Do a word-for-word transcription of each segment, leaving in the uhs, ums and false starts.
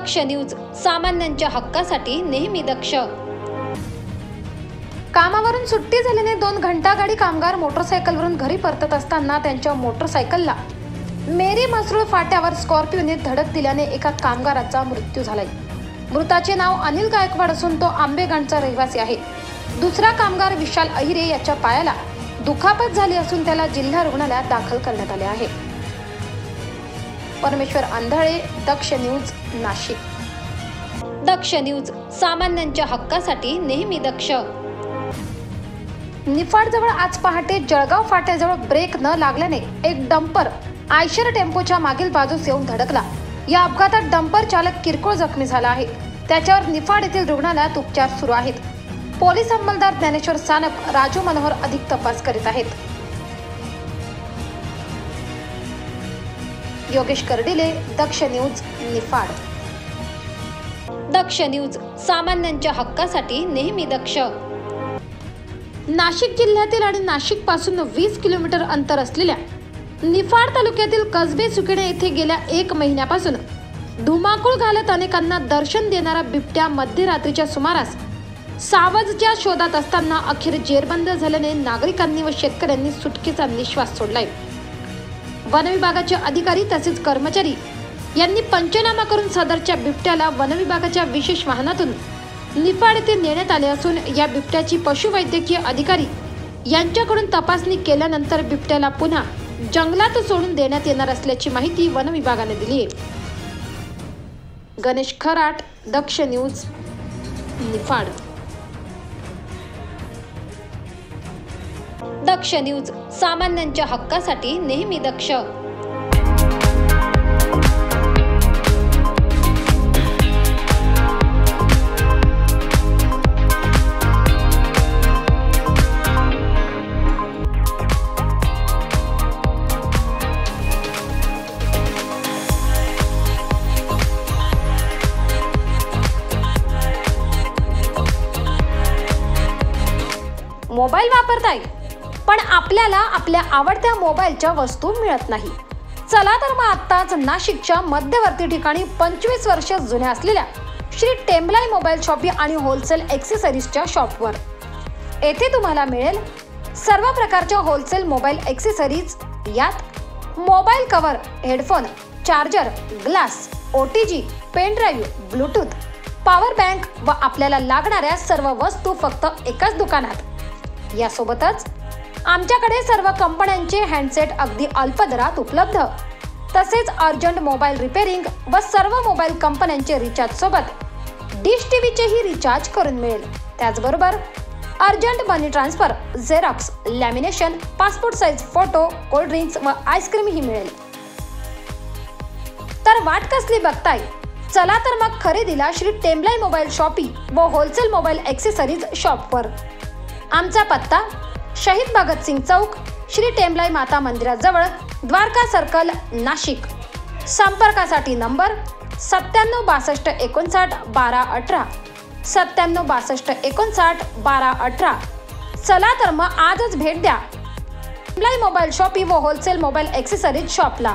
दक्ष news, सामान्यांच्या हक्कासाठी नेहमी दक्ष। कामावरून सुट्टी झाल्याने दोन घंटागाडी कामगार मोटरसायकलवरून घरी परतत असताना त्यांच्या मोटरसायकलला मेरी म्हसरूळ फाट्यावर स्कॉर्पिओने धडक दिल्याने एका कामगाराचा मृत्यू झालाय। मृताचे नाव अनिल गायकवाड असून तो आंबेगणचा रहिवासी आहे। दुसरा कामगार विशाल अहिरे याच्या पायाला दुखापत झाली असून त्याला जिल्हा रुग्णालयात दाखल करण्यात आले आहे। परमेश्वर आंधळे, दक्ष न्यूज, नाशिक। दक्ष न्यूज, सामान्यांच्या हक्कासाठी नेहमी दक्ष। निफाड जवळ आज पहाटे जळगाव फाट्याजवळ ब्रेक न लागल्याने एक डंपर आयशर टेम्पोच्या मागील बाजूस येऊन धडकला। या अपघातात डंपर चालक किरकोळ जखमी झाला आहे। त्याच्यावर निफाड येथील रुग्णालयात उपचार सुरू आहेत। पोलीस अंमलदार ज्ञानेश्वर सानप, राजू मनोहर अधिक तपास करीत आहेत। योगेश कर्डिले, दक्ष न्यूज, निफाड। दक्ष न्यूज, सामान्यांच्या हक्कासाठी नेहमी दक्ष। नाशिक जिल्ह्यातील आणि नाशिक पासून वीस किलोमीटर अंतर असलेल्या निफाड तालुक्यातील कसबे सुकिणे येथे गेल्या एक महिन्यापासून धुमाकूळ घालत अनेकांना दर्शन देणारा बिबट्या मध्यरात्रीच्या सुमारास सावजच्या शोधात असताना अखेर जेरबंद झाल्याने नागरिकांनी व शेतकऱ्यांनी सुटकेचा निश्वास सोडलाय। वनविभागाचे अधिकारी तसेच कर्मचारी यांनी पंचनामा करून सदरच्या बिबट्याला वनविभागाच्या विशेष वाहनातून निफाड येथे नेण्यात आले असून या बिबट्याची पशुवैद्यकीय अधिकारी यांच्याकडून तपासणी केल्यानंतर बिबट्याला पुन्हा जंगलात सोडून देण्यात येणार असल्याची माहिती वनविभागाने दिली आहे। गणेश खराट, दक्ष न्यूज, निफाड। दक्ष न्यूज, सामान्यांच्या हक्कासाठी नेहमी दक्ष। मोबाईल वापरताय पण आपल्याला आपल्या आवडत्या मोबाईलच्या वस्तू मिळत नाही। चला तर मग आत्ताच नाशिकच्या मध्यवर्ती ठिकाणी पंचवीस वर्ष जुन्या असलेल्या श्री टेम्बलाई मोबाईल शॉपी आणि होलसेल एक्सेसरीजच्या शॉपवर। येथे तुम्हाला मिळेल सर्व प्रकारच्या होलसेल मोबाईल एक्सेसरीज। यात mobile cover, headphone, charger, glass, OTG, pen drive, Bluetooth, power bank व आपल्याला लागणाऱ्या सर्व वस्तू फक्त एकाच दुकानात। यासोबतच आमच्याकडे सर्व कंपन्यांचे हँडसेट अगदी अल्प दरात उपलब्ध, तसेच अर्जंट मोबाईल रिपेअरिंग व सर्व मोबाईल कंपन्यांचे रिचार्ज सोबत डिश टीव्हीचेही रिचार्ज करून मिळेल। त्याचबरोबर urgent money transfer, xerox, lamination, passport size photo, cold drinks व आईस्क्रीम ही मिळेल। तर वाट कसली बघताय? चला तर मग खरेदीला श्री टेम्बलाई मोबाईल शॉपी व होलसेल मोबाईल एक्सेसरीज शॉपवर। आमचा पत्ता शहीद भगतसिंग चौक, श्री टेम्बलाई माता मंदिराजवळ, द्वारका सर्कल, नाशिक। संपर्कासाठी नंबर सत्त्याण्णव बासष्ट एकोणसाठ बारा अठरा, सत्त्याण्णव बासष्ट एकोणसाठ बारा अठरा। चला तर मग आजच भेट द्या टेम्बलाई मोबाईल शॉपी व होलसेल मोबाईल एक्सेसरीज शॉपला।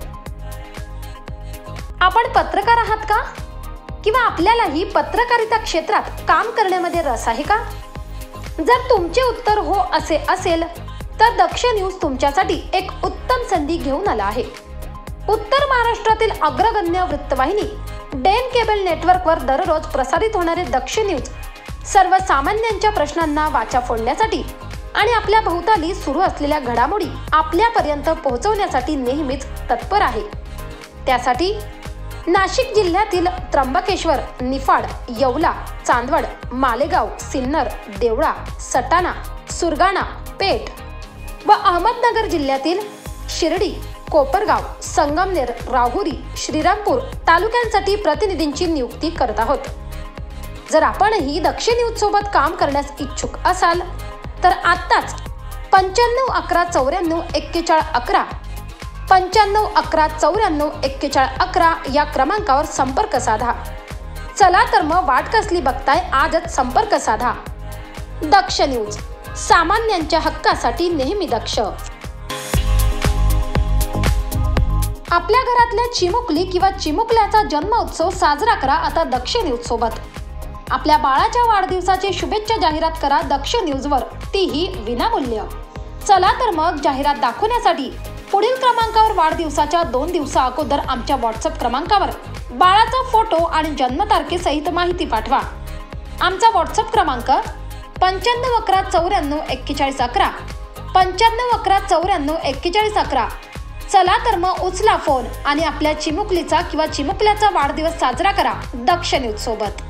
आपण पत्रकार आहात का? किंवा आपल्यालाही पत्रकारिता क्षेत्रात काम करण्यामध्ये रस आहे का? जर तुमचे उत्तर हो असे असेल तर दक्ष न्यूज तुमच्यासाठी एक उत्तम संधी घेऊन आला आहे। उत्तर महाराष्ट्रातील अग्रगण्य वृत्तवाहिनी डेन केबल नेटवर्कवर दररोज प्रसारित होणारे दक्ष न्यूज सर्वसामान्यांच्या प्रश्नांना वाचा फोडण्यासाठी आणि आपल्या भोवताली सुरू असलेल्या घडामोडी आपल्यापर्यंत पोहोचवण्यासाठी नेहमीच तत्पर आहे। त्यासाठी नाशिक जिल्ह्यातील त्र्यंबकेश्वर, निफाड, येवला, चांदवड, मालेगाव, सिन्नर, देवळा, सटाणा, सुरगाणा, पेठ व अहमदनगर जिल्ह्यातील शिर्डी, कोपरगाव, संगमनेर, राहुरी, श्रीरामपूर तालुक्यांसाठी प्रतिनिधींची नियुक्ती करत आहोत। जर आपणही दक्ष न्यूज सोबत काम करण्यास इच्छुक असाल तर आत्ताच पंच्याण्णव अकरा चौऱ्याण्णव एक्केचाळीस अकरा पंच्याण्णव अकरा चौऱ्याण्णव एक्केचाळीस अकरा या क्रमांकावर संपर्क साधा। चला तर मग वाट कसली बघताय? आजच संपर्क साधा। दक्ष न्यूज, सामान्यांच्या हक्कासाठी नेहमी दक्ष। आपल्या घरातल्या चिमुकली किंवा चिमुकल्याचा जन्म उत्सव साजरा करा आता दक्ष न्यूज सोबत। आपल्या बाळाच्या वाढदिवसाची शुभेच्छा जाहिरात करा दक्ष न्यूजवर, तीही विनामूल्य। चला तर मग जाहिरात दाखवण्यासाठी पुढील क्रमांकावर वाढदिवसाच्या दोन दिवसा अगोदर आमच्या व्हॉट्सअप क्रमांकावर बाळाचा फोटो आणि जन्मतारखेसहित माहिती पाठवा। आमचा व्हॉट्सअप क्रमांक पंच्याण्णव अकरा चौऱ्याण्णव एक्केचाळीस अकरा पंच्याण्णव अकरा चौऱ्याण्णव एक्केचाळीस अकरा। चला तर मग उचला फोन आणि आपल्या चिमुकलीचा किंवा चिमुकल्याचा वाढदिवस साजरा करा दक्ष न्यूज सोबत।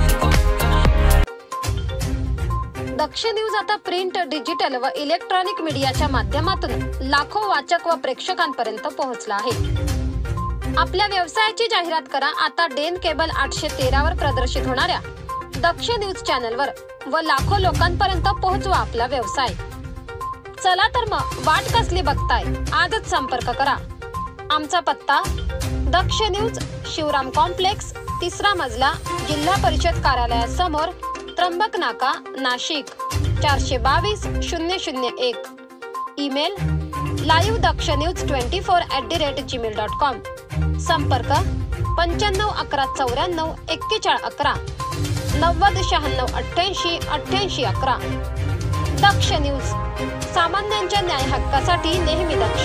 दक्ष न्यूज आता प्रिंट, डिजिटल व इलेक्ट्रॉनिक मीडियाच्या माध्यमातून लाखो वाचक व प्रेक्षकांपर्यंत पोहोचला आहे। आपल्या व्यवसायाची जाहिरात करा आता डेन केबल आठशे तेरा वर प्रदर्शित होणाऱ्या दक्ष न्यूज चॅनलवर व लाखो लोकांपर्यंत पोहोचवा आपला व्यवसाय। चला तर मग वाट कसली बघताय, आजच संपर्क करा। आमचा पत्ता दक्ष न्यूज, शिवराम कॉम्प्लेक्स, तिसरा मजला, जिल्हा परिषद कार्यालयासमोर, त्र्यंबक नाका, नाशिक चारशे बावीस शून्य शून्य एक। Email live Daksh news twenty four at the rate Gmail dot com. संपर्क पंच्याण्णव अकरा चौऱ्याण्णव एक्केचाळीस अकरा नव्वद शहाण्णव अठ्ठ्याऐंशी अठ्ठ्याऐंशी अकरा। दक्ष न्यूज, सामान्यांच्या न्याय हक्कासाठी नेहमी दक्ष।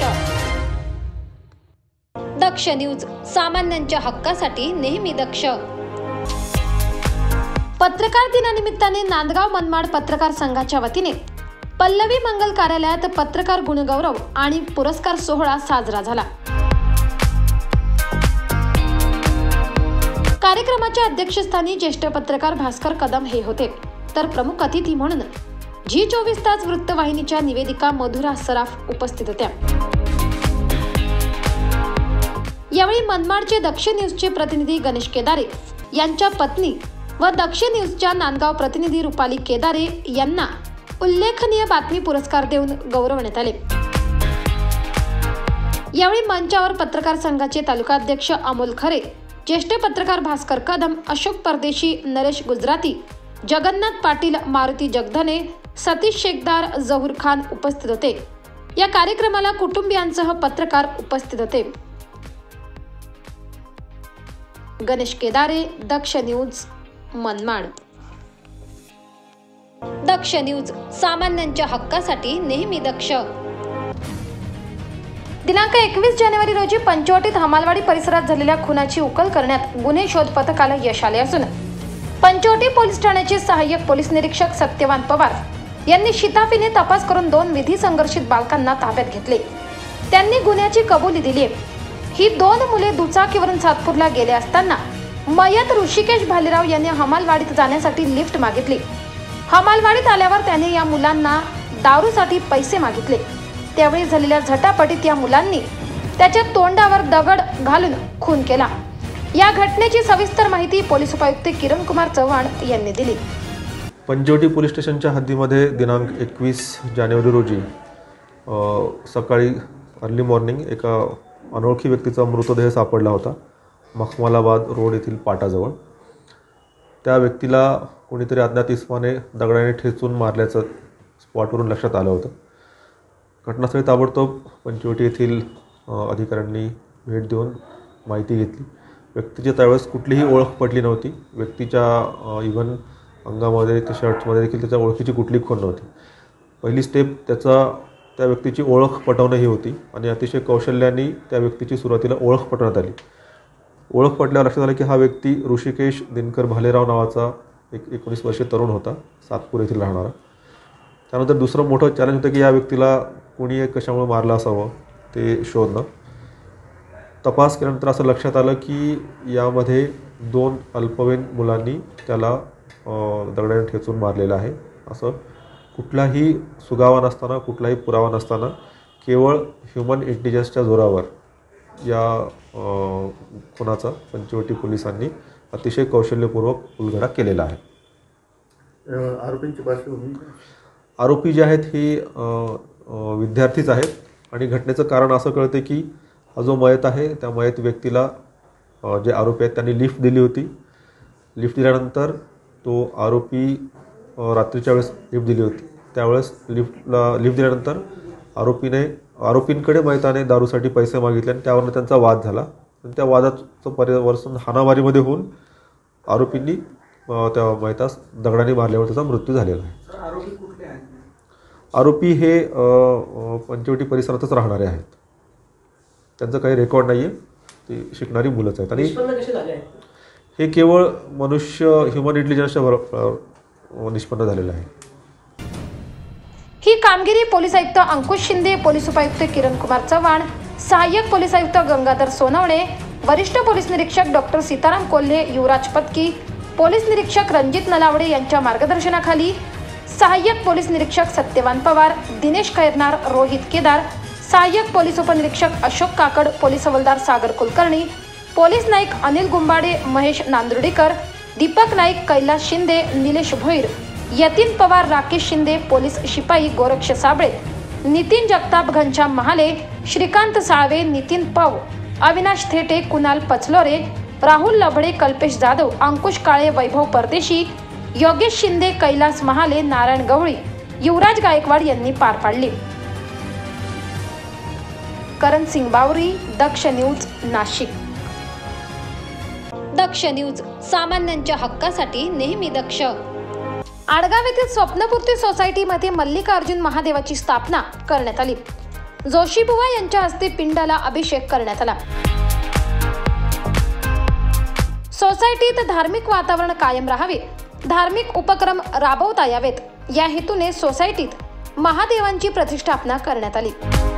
दक्ष न्यूज, सामान्यांच्या हक्कासाठी नेहमी दक्ष। पत्रकार दिनानिमित्ताने नांदगाव मनमाड पत्रकार संघाच्या वतीने पल्लवी मंगल कार्यालयात पत्रकार गुणगौरव आणि पुरस्कार सोहळा साजरा झाला। कार्यक्रमाच्या अध्यक्षस्थानी ज्येष्ठ पत्रकार भास्कर कदम हे होते, तर प्रमुख अतिथी म्हणून झी चोवीस तास वृत्तवाहिनीच्या निवेदिका मधुरा सराफ उपस्थित होत्या। यावेळी मनमाडचे दक्ष न्यूजचे प्रतिनिधी गणेश केदारे यांच्या पत्नी व दक्ष न्यूजच्या नांदगाव प्रतिनिधी रुपाली केदारे यांना उल्लेखनीय बातमी पुरस्कार देऊन गौरवण्यात आले। यावेळी मंचावर पत्रकार संघाचे तालुकाध्यक्ष अमोल खरे, ज्येष्ठ पत्रकार भास्कर कदम, अशोक परदेशी, नरेश गुजराती, जगन्नाथ पाटील, मारुती जगधने, सतीश शेखदार, जहूर खान उपस्थित होते। या कार्यक्रमाला कुटुंबियांसह पत्रकार उपस्थित होते। गणेश केदारे, दक्ष न्यूज, मनमाड। दक्ष न्यूज, सामान्यांच्या हक्कासाठी नेहमी दक्ष। दिनांक एकवीस जानेवारी रोजी पंचवटीत हमालवाडी परिसरात झालेल्या खुनाची उकल करण्यात गुन्हे शोध पथकाला यश आले असून पंचवटी पोलीस ठाण्याचे सहाय्यक पोलीस निरीक्षक सत्यवान पवार यांनी शिताफीने तपास करून दोन विधी संघर्षित बालकांना ताब्यात घेतले। त्यांनी गुन्ह्याची कबुली दिली। ही दोन मुले दुचाकीवरून सातपूरला गेले असताना मयत ऋषिकेश भालेराव यांनी हमालवाडीत जाण्यासाठी लिफ्ट मागितली। हमालवाडीत आल्यावर त्याने या मुलांना दारूसाठी पैसे मागितले। त्यावेळी झालेल्या झटापटीत या मुलांनी त्याच्या तोंडावर दगड घालून खून केला। या घटनेची सविस्तर माहिती पोलीस उपायुक्त किरण कुमार चव्हाण यांनी दिली। पंचवटी पोलीस स्टेशनच्या हद्दीमध्ये दिनांक एकवीस जानेवारी रोजी सकाळी अर्ली मॉर्निंग एका अनोळखी व्यक्तीचा मृतदेह सापडला होता मखमलाबाद रोड येथील पाटाजवळ। त्या व्यक्तीला कोणीतरी अज्ञात इसमाने दगडाने ठेचून मारल्याचं स्पॉटवरून लक्षात आलं होतं। घटनास्थळी ताबडतोब पंचवटी येथील अधिकाऱ्यांनी भेट देऊन माहिती घेतली। व्यक्तीची त्यावेळेस कुठलीही ओळख पटली नव्हती। व्यक्तीच्या इव्हन अंगामध्ये, त्या शर्ट्समध्ये देखील त्याच्या ओळखीची कुठली खूण नव्हती। पहिली स्टेप त्याचा त्या व्यक्तीची ओळख पटवणं ही होती आणि अतिशय कौशल्याने त्या व्यक्तीची सुरुवातीला ओळख पटवण्यात आली। ओळख पटल्यावर लक्षात आलं की हा व्यक्ती ऋषिकेश दिनकर भालेराव नावाचा एक एकोणीस वर्षीय तरुण होता, सातपूर येथील राहणारा। त्यानंतर दुसरं मोठं चॅलेंज होतं की या व्यक्तीला कोणी कशामुळे मारलं असावं ते शोधणं। तपास केल्यानंतर असं लक्षात आलं की यामध्ये दोन अल्पवयीन मुलांनी त्याला दगडाने ठेचून मारलेलं आहे। असं कुठलाही सुगावा नसताना, कुठलाही पुरावा नसताना केवळ ह्युमन इंटेलिजन्सच्या जोरावर या खुनाचा पंचवटी पोलिसांनी अतिशय कौशल्यपूर्वक उलगडा केलेला आहे। आरोपींची पार्श्वभूमी, आरोपी जे आहेत ही विद्यार्थीच आहेत आणि घटनेचं कारण असं कळते की हा जो मयत आहे त्या मयत व्यक्तीला जे आरोपी आहेत त्यांनी लिफ्ट दिली होती। लिफ्ट दिल्यानंतर तो आरोपी रात्रीच्या वेळेस लिफ्ट दिली होती, त्यावेळेस लिफ्टला लिफ्ट दिल्यानंतर आरोपीने आरोपींकडे मैताने दारूसाठी पैसे मागितले आणि त्यावरून त्यांचा वाद झाला आणि त्या वादाचं परिवर्तन हाणामारीमध्ये होऊन आरोपींनी अ, त्या मैतास दगडाने मारल्यावर त्याचा मृत्यू झालेला आहे. आरोपी कुठले आहेत? आरोपी हे अ, अ, पंचवटी परिसरातच राहणारे आहेत. त्यांचं काही रेकॉर्ड नाही आहे. ते शिकणारी मुलंच आहेत आणि निष्पन्न कसे झाले आहेत? हे केवळ मनुष्य ह्युमन इंटेलिजन्सच्या भर निष्पन्न झालेलं आहे. ही कामगिरी पोलीस आयुक्त अंकुश शिंदे, पोलीस उपायुक्त किरण कुमार चव्हाण, सहाय्यक पोलीस आयुक्त गंगाधर सोनवणे, वरिष्ठ पोलीस निरीक्षक डॉक्टर सीताराम कोल्हे, युवराज पत्की, पोलीस निरीक्षक रणजित नलावडे यांच्या मार्गदर्शनाखाली सहाय्यक पोलीस निरीक्षक सत्यवान पवार, दिनेश खैरनार, रोहित केदार, सहाय्यक पोलीस उपनिरीक्षक अशोक काकड, पोलीस हवालदार सागर कुलकर्णी, पोलीस नाईक अनिल गुंबाडे, महेश नांदुर्डीकर, दीपक नाईक, कैलास शिंदे, निलेश भोईर, यतीन पवार, राकेश शिंदे, पोलीस शिपाई गोरक्ष साबळे, नितीन जगताप, घनश्याम महाले, श्रीकांत साळवे, नितीन पव, अविनाश थेटे, कुणाल पचलोरे, राहुल लभडे, कल्पेश जाधव, अंकुश काळे, वैभव परदेशी, योगेश शिंदे, कैलास महाले, नारायण गवळी, युवराज गायकवाड यांनी पार पाडली. करण सिंग बावरी, दक्ष न्यूज, नाशिक. दक्ष न्यूज, सामान्यांच्या हक्कासाठी नेहमी दक्ष. आडगाव येथील स्वप्नपूर्ती सोसायटीमध्ये मल्लिकार्जुन महादेवाची स्थापना करण्यात आली. जोशीबुवा यांच्या हस्ते पिंडाला अभिषेक करण्यात आला. सोसायटीत धार्मिक वातावरण कायम राहावे, धार्मिक उपक्रम राबवता यावेत या हेतूने सोसायटीत महादेवांची प्रतिष्ठापना करण्यात आली.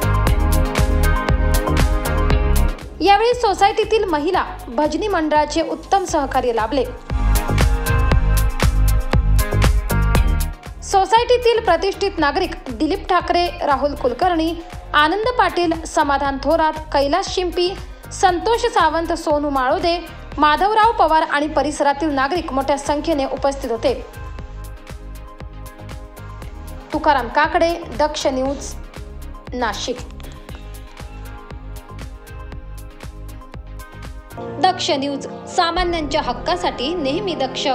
यावेळी सोसायटीतील महिला भजनी मंडळाचे उत्तम सहकार्य लाभले. सोसायटीतील प्रतिष्ठित नागरिक दिलीप ठाकरे, राहुल कुलकर्णी, आनंद पाटील, समाधान थोरात, कैलास शिंपी, संतोष सावंत, सोनू माळोदे, माधवराव पवार आणि परिसरातील नागरिक मोठ्या संख्येने उपस्थित होते. तुकाराम काकडे, दक्ष न्यूज, नाशिक. दक्ष न्यूज, सामान्यांच्या हक्कासाठी नेहमी दक्ष.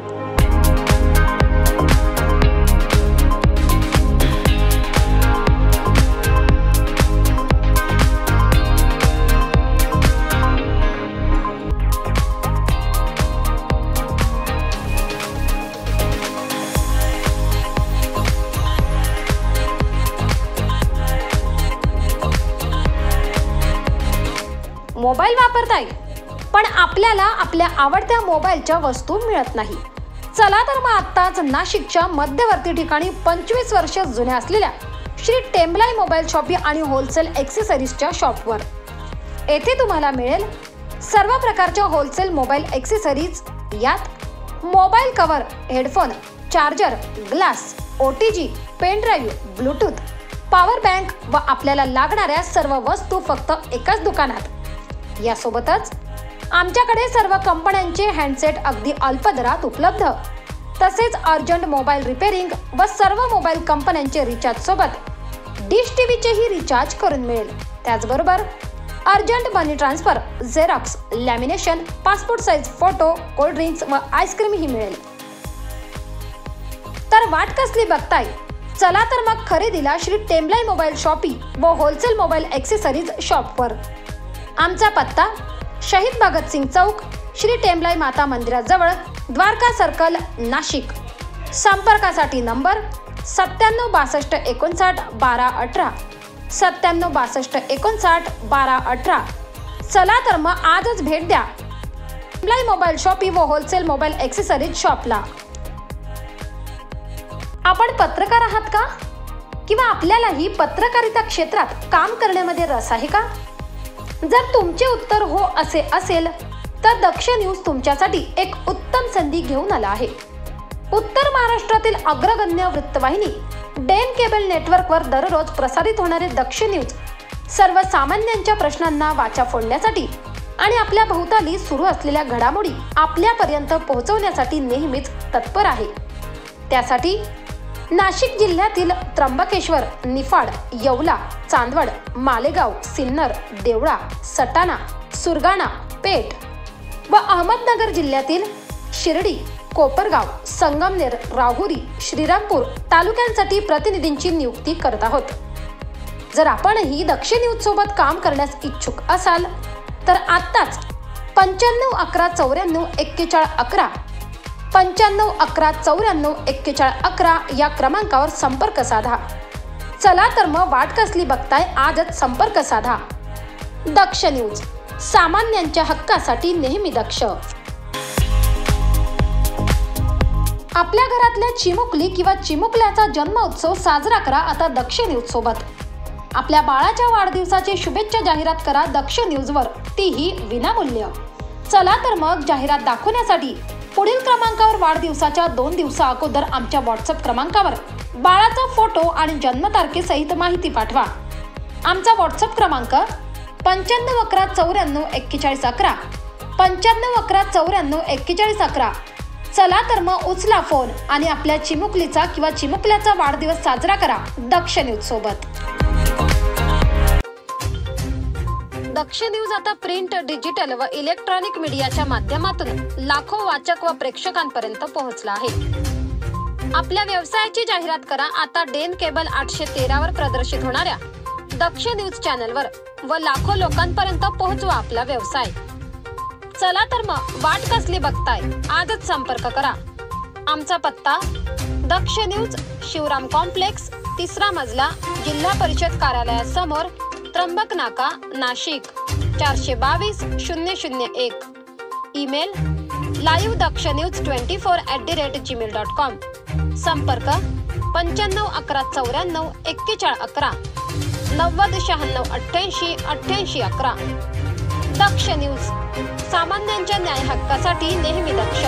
मोबाईल वापरताय पण आपल्याला आपल्या आवडत्या मोबाईलच्या वस्तू मिळत नाही. चला तर मग आत्ताच नाशिकच्या मध्यवर्ती ठिकाणी पंचवीस वर्ष जुन्या असलेल्या श्री टेम्बलाई मोबाईल शॉपी आणि होलसेल एक्सेसरीजच्या शॉपवर. येथे तुम्हाला मिळेल सर्व प्रकारच्या होलसेल मोबाईल एक्सेसरीज. यात mobile cover, headphone, charger, glass, O T G, pen drive, Bluetooth, power bank व आपल्याला लागणाऱ्या सर्व वस्तू फक्त एकाच दुकानात. यासोबतच आमच्याकडे सर्व कंपन्यांचे हँडसेट अगदी अल्प दरात उपलब्ध. तसेच अर्जंट मोबाईल रिपेअरिंग व सर्व मोबाईल कंपन्यांचे रिचार्ज सोबत डिश टीव्हीचेही रिचार्ज करून मिळेल. त्याचबरोबर urgent money transfer, xerox, lamination, passport size photo, cold drinks व आईस्क्रीमही मिळेल. तर वाट कसली बघताय? चला तर मग खरेदीला श्री टेम्बलाई मोबाईल शॉपी व होलसेल मोबाईल एक्सेसरीज शॉपवर. आमचा पत्ता शहीद भगतसिंग चौक, श्री टेम्बलाई माता मंदिराजवळ, द्वारका सर्कल, नाशिक. संपर्कासाठी नंबर सत्त्याण्णव बासष्ट एकोणसाठ बारा अठरा, सत्त्याण्णव बासष्ट एकोणसाठ बारा अठरा. चला तर मग आजच भेट द्या टेम्बलाई मोबाईल शॉपी व होलसेल मोबाईल एक्सेसरीज शॉपला. आपण पत्रकार आहात का? किंवा आपल्यालाही पत्रकारिता क्षेत्रात काम करण्यामध्ये रस आहे का? जर तुमचे उत्तर हो असे असेल तर दक्ष न्यूज तुमच्यासाठी एक उत्तम संधी घेऊन आला आहे. उत्तर महाराष्ट्रातील अग्रगण्य वृत्तवाहिनी डेन केबल नेटवर्कवर दररोज प्रसारित होणारे दक्ष न्यूज सर्वसामान्यांच्या प्रश्नांना वाचा फोडण्यासाठी आणि आपल्या भोवताली सुरू असलेल्या घडामोडी आपल्यापर्यंत पोहोचवण्यासाठी नेहमीच तत्पर आहे. त्यासाठी नाशिक जिल्ह्यातील त्र्यंबकेश्वर, निफाड, येवला, चांदवड, मालेगाव, सिन्नर, देवळा, सटाणा, सुरगाणा, पेठ व अहमदनगर जिल्ह्यातील शिर्डी, कोपरगाव, संगमनेर, राहुरी, श्रीरामपूर तालुक्यांसाठी प्रतिनिधींची नियुक्ती करत आहोत. जर आपणही दक्ष न्यूज सोबत काम करण्यास इच्छुक असाल तर आत्ताच पंच्याण्णव अकरा चौऱ्याण्णव एक्केचाळीस अकरा पंच्याण्णव अकरा चौऱ्याण्णव एक्केचाळीस अकरा या क्रमांकावर संपर्क साधा। चला तर मग वाट कसली बघताय, आजच संपर्क साधा। दक्ष न्यूज, सामान्यांच्या हक्कासाठी नेहमी दक्ष। आपल्या घरातल्या चिमुकली किंवा चिमुकल्याचा जन्म उत्सव साजरा करा आता दक्ष न्यूज सोबत। आपल्या बाळाच्या वाढदिवसाची शुभेच्छा जाहिरात करा दक्ष न्यूजवर, तीही विनामूल्य। चला तर मग जाहिरात दाखवण्यासाठी पुढील क्रमांकावर वाढदिवसाच्या दोन दिवसा अगोदर आमच्या व्हॉट्सअप क्रमांकावर बाळाचा फोटो आणि जन्मतारखेसहित माहिती पाठवा। आमचा व्हॉट्सअप क्रमांक पंच्याण्णव अकरा चौऱ्याण्णव एक्केचाळीस अकरा पंच्याण्णव अकरा चौऱ्याण्णव एक्केचाळीस अकरा। चला तर मग उचला फोन आणि आपल्या चिमुकलीचा किंवा चिमुकल्याचा वाढदिवस साजरा करा दक्ष न्यूज सोबत। दक्ष न्यूज आता प्रिंट, डिजिटल व इलेक्ट्रॉनिक मीडियाच्या माध्यमातून लाखो वाचक व प्रेक्षकांपर्यंत पोहोचला आहे। आपल्या व्यवसायाची जाहिरात करा आता डेन केबल आठशे तेरा वर प्रदर्शित होणाऱ्या दक्ष न्यूज चॅनलवर व लाखो लोकांपर्यंत पोहोचवा आपला व्यवसाय। चला तर मग वाट कसली बघताय, आजच संपर्क करा। आमचा पत्ता दक्ष न्यूज, शिवराम कॉम्प्लेक्स, तिसरा मजला, जिल्हा परिषद कार्यालयासमोर, त्र्यंबक नाका, नाशिक चारशे बावीस शून्य शून्य एक। Email live Daksh news twenty four at the rate Gmail dot com. संपर्क पंच्याण्णव अकरा चौऱ्याण्णव एक्केचाळीस अकरा नव्वद शहाण्णव अठ्ठ्याऐंशी अठ्ठ्याऐंशी अकरा। दक्ष न्यूज, सामान्यांच्या न्याय हक्कासाठी नेहमी दक्ष।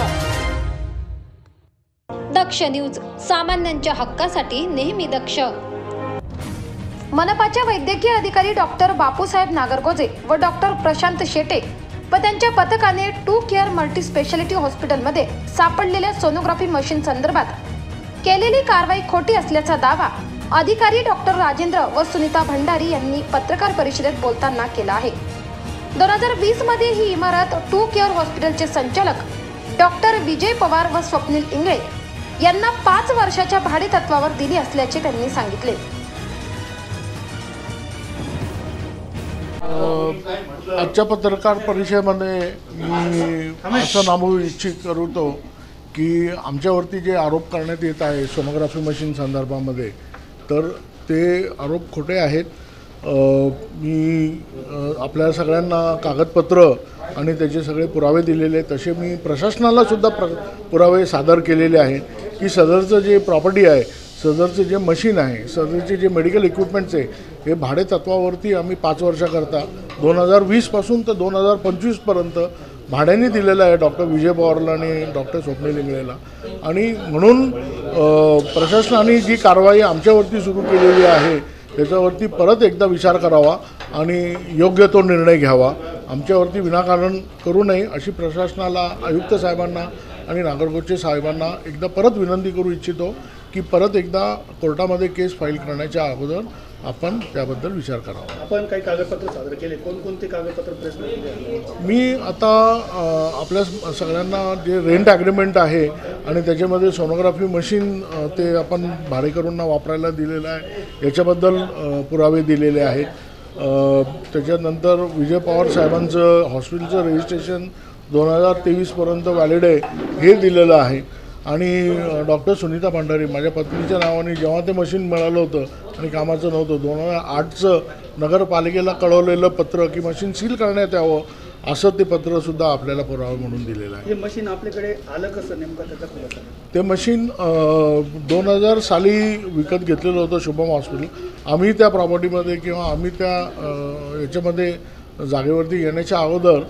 दक्ष न्यूज, सामान्यांच्या हक्कासाठी नेहमी दक्ष। मनपाच्या वैद्यकीय अधिकारी डॉक्टर बापूसाहेब नागरगोजे व डॉक्टर प्रशांत शेटे व त्यांच्या पथकाने टू केअर मल्टी स्पेशालिटी हॉस्पिटलमध्ये सापडलेल्या सोनोग्राफी मशीन संदर्भात केलेली कारवाई खोटी असल्याचा दावा अधिकारी डॉक्टर राजेंद्र व सुनीता भंडारी यांनी पत्रकार परिषदेत बोलताना केला आहे। दोन हजार वीस मध्ये ही इमारत टू केअर हॉस्पिटलचे संचालक डॉक्टर विजय पवार व स्वप्नील इंगळे यांना पाच वर्षाच्या भाडेतत्वावर दिली असल्याचे त्यांनी सांगितले। आजच्या पत्रकार परिषदेमध्ये मी असं नामवू इच्छित करतो की आमच्यावरती जे आरोप करण्यात येत आहे सोनोग्राफी मशीन संदर्भामध्ये, तर ते आरोप खोटे आहेत। मी आपल्या सगळ्यांना कागदपत्र आणि त्याचे सगळे पुरावे दिलेले, तसे मी प्रशासनाला सुद्धा प्र पुरावे सादर केलेले आहेत की सदरचं जे प्रॉपर्टी आहे, सदरचं जे मशीन आहे, सदरचे जे मेडिकल इक्विपमेंट्स आहे, हे भाडेतत्वावरती आम्ही पाच वर्षाकरता दोन हजार वीसपासून तर दोन हजार पंचवीसपर्यंत भाड्याने दिलेलं आहे डॉक्टर विजय पवारला आणि डॉक्टर स्वप्नील इंगळेला। आणि म्हणून प्रशासनाने जी कारवाई आमच्यावरती सुरू केलेली आहे त्याच्यावरती परत एकदा विचार करावा आणि योग्य तो निर्णय घ्यावा। आमच्यावरती विनाकारण करू नये अशी प्रशासनाला, आयुक्त साहेबांना आणि नागरगोजे साहेबांना एकदा परत विनंती करू इच्छितो की परत एकदा कोर्टामध्ये केस फाईल करण्याच्या अगोदर आपण त्याबद्दल विचार करावा। आपण काही कागदपत्र सादर केले, कोणकोणते कागदपत्र प्रेसला दिले? मी आता आपल्या सगळ्यांना जे रेंट ॲग्रीमेंट आहे आणि त्याच्यामध्ये सोनोग्राफी मशीन ते आपण भाडेकरूंना वापरायला दिलेलं आहे याच्याबद्दल पुरावे दिलेले आहेत। त्याच्यानंतर विजय पवार साहेबांचं हॉस्पिटलचं रजिस्ट्रेशन दोन हजार तेवीसपर्यंत व्हॅलिड आहे हे दिलेलं आहे। आणि डॉक्टर सुनीता भंडारी माझ्या पत्नीच्या नावाने जेव्हा ते मशीन मिळालं होतं आणि कामाचं नव्हतं, दोन हजार आठचं नगरपालिकेला कळवलेलं पत्र की मशीन सील करण्यात यावं असं ते पत्रसुद्धा आपल्याला पुरावा म्हणून दिलेलं आहे। हे मशीन आपल्याकडे आलं कसं, नेमकं त्याचा खुलासा? ते मशीन दोन हजार साली विकत घेतलेलं होतं शुभम हॉस्पिटल। आम्ही त्या प्रॉपर्टीमध्ये किंवा आम्ही त्या याच्यामध्ये जागेवरती येण्याच्या अगोदर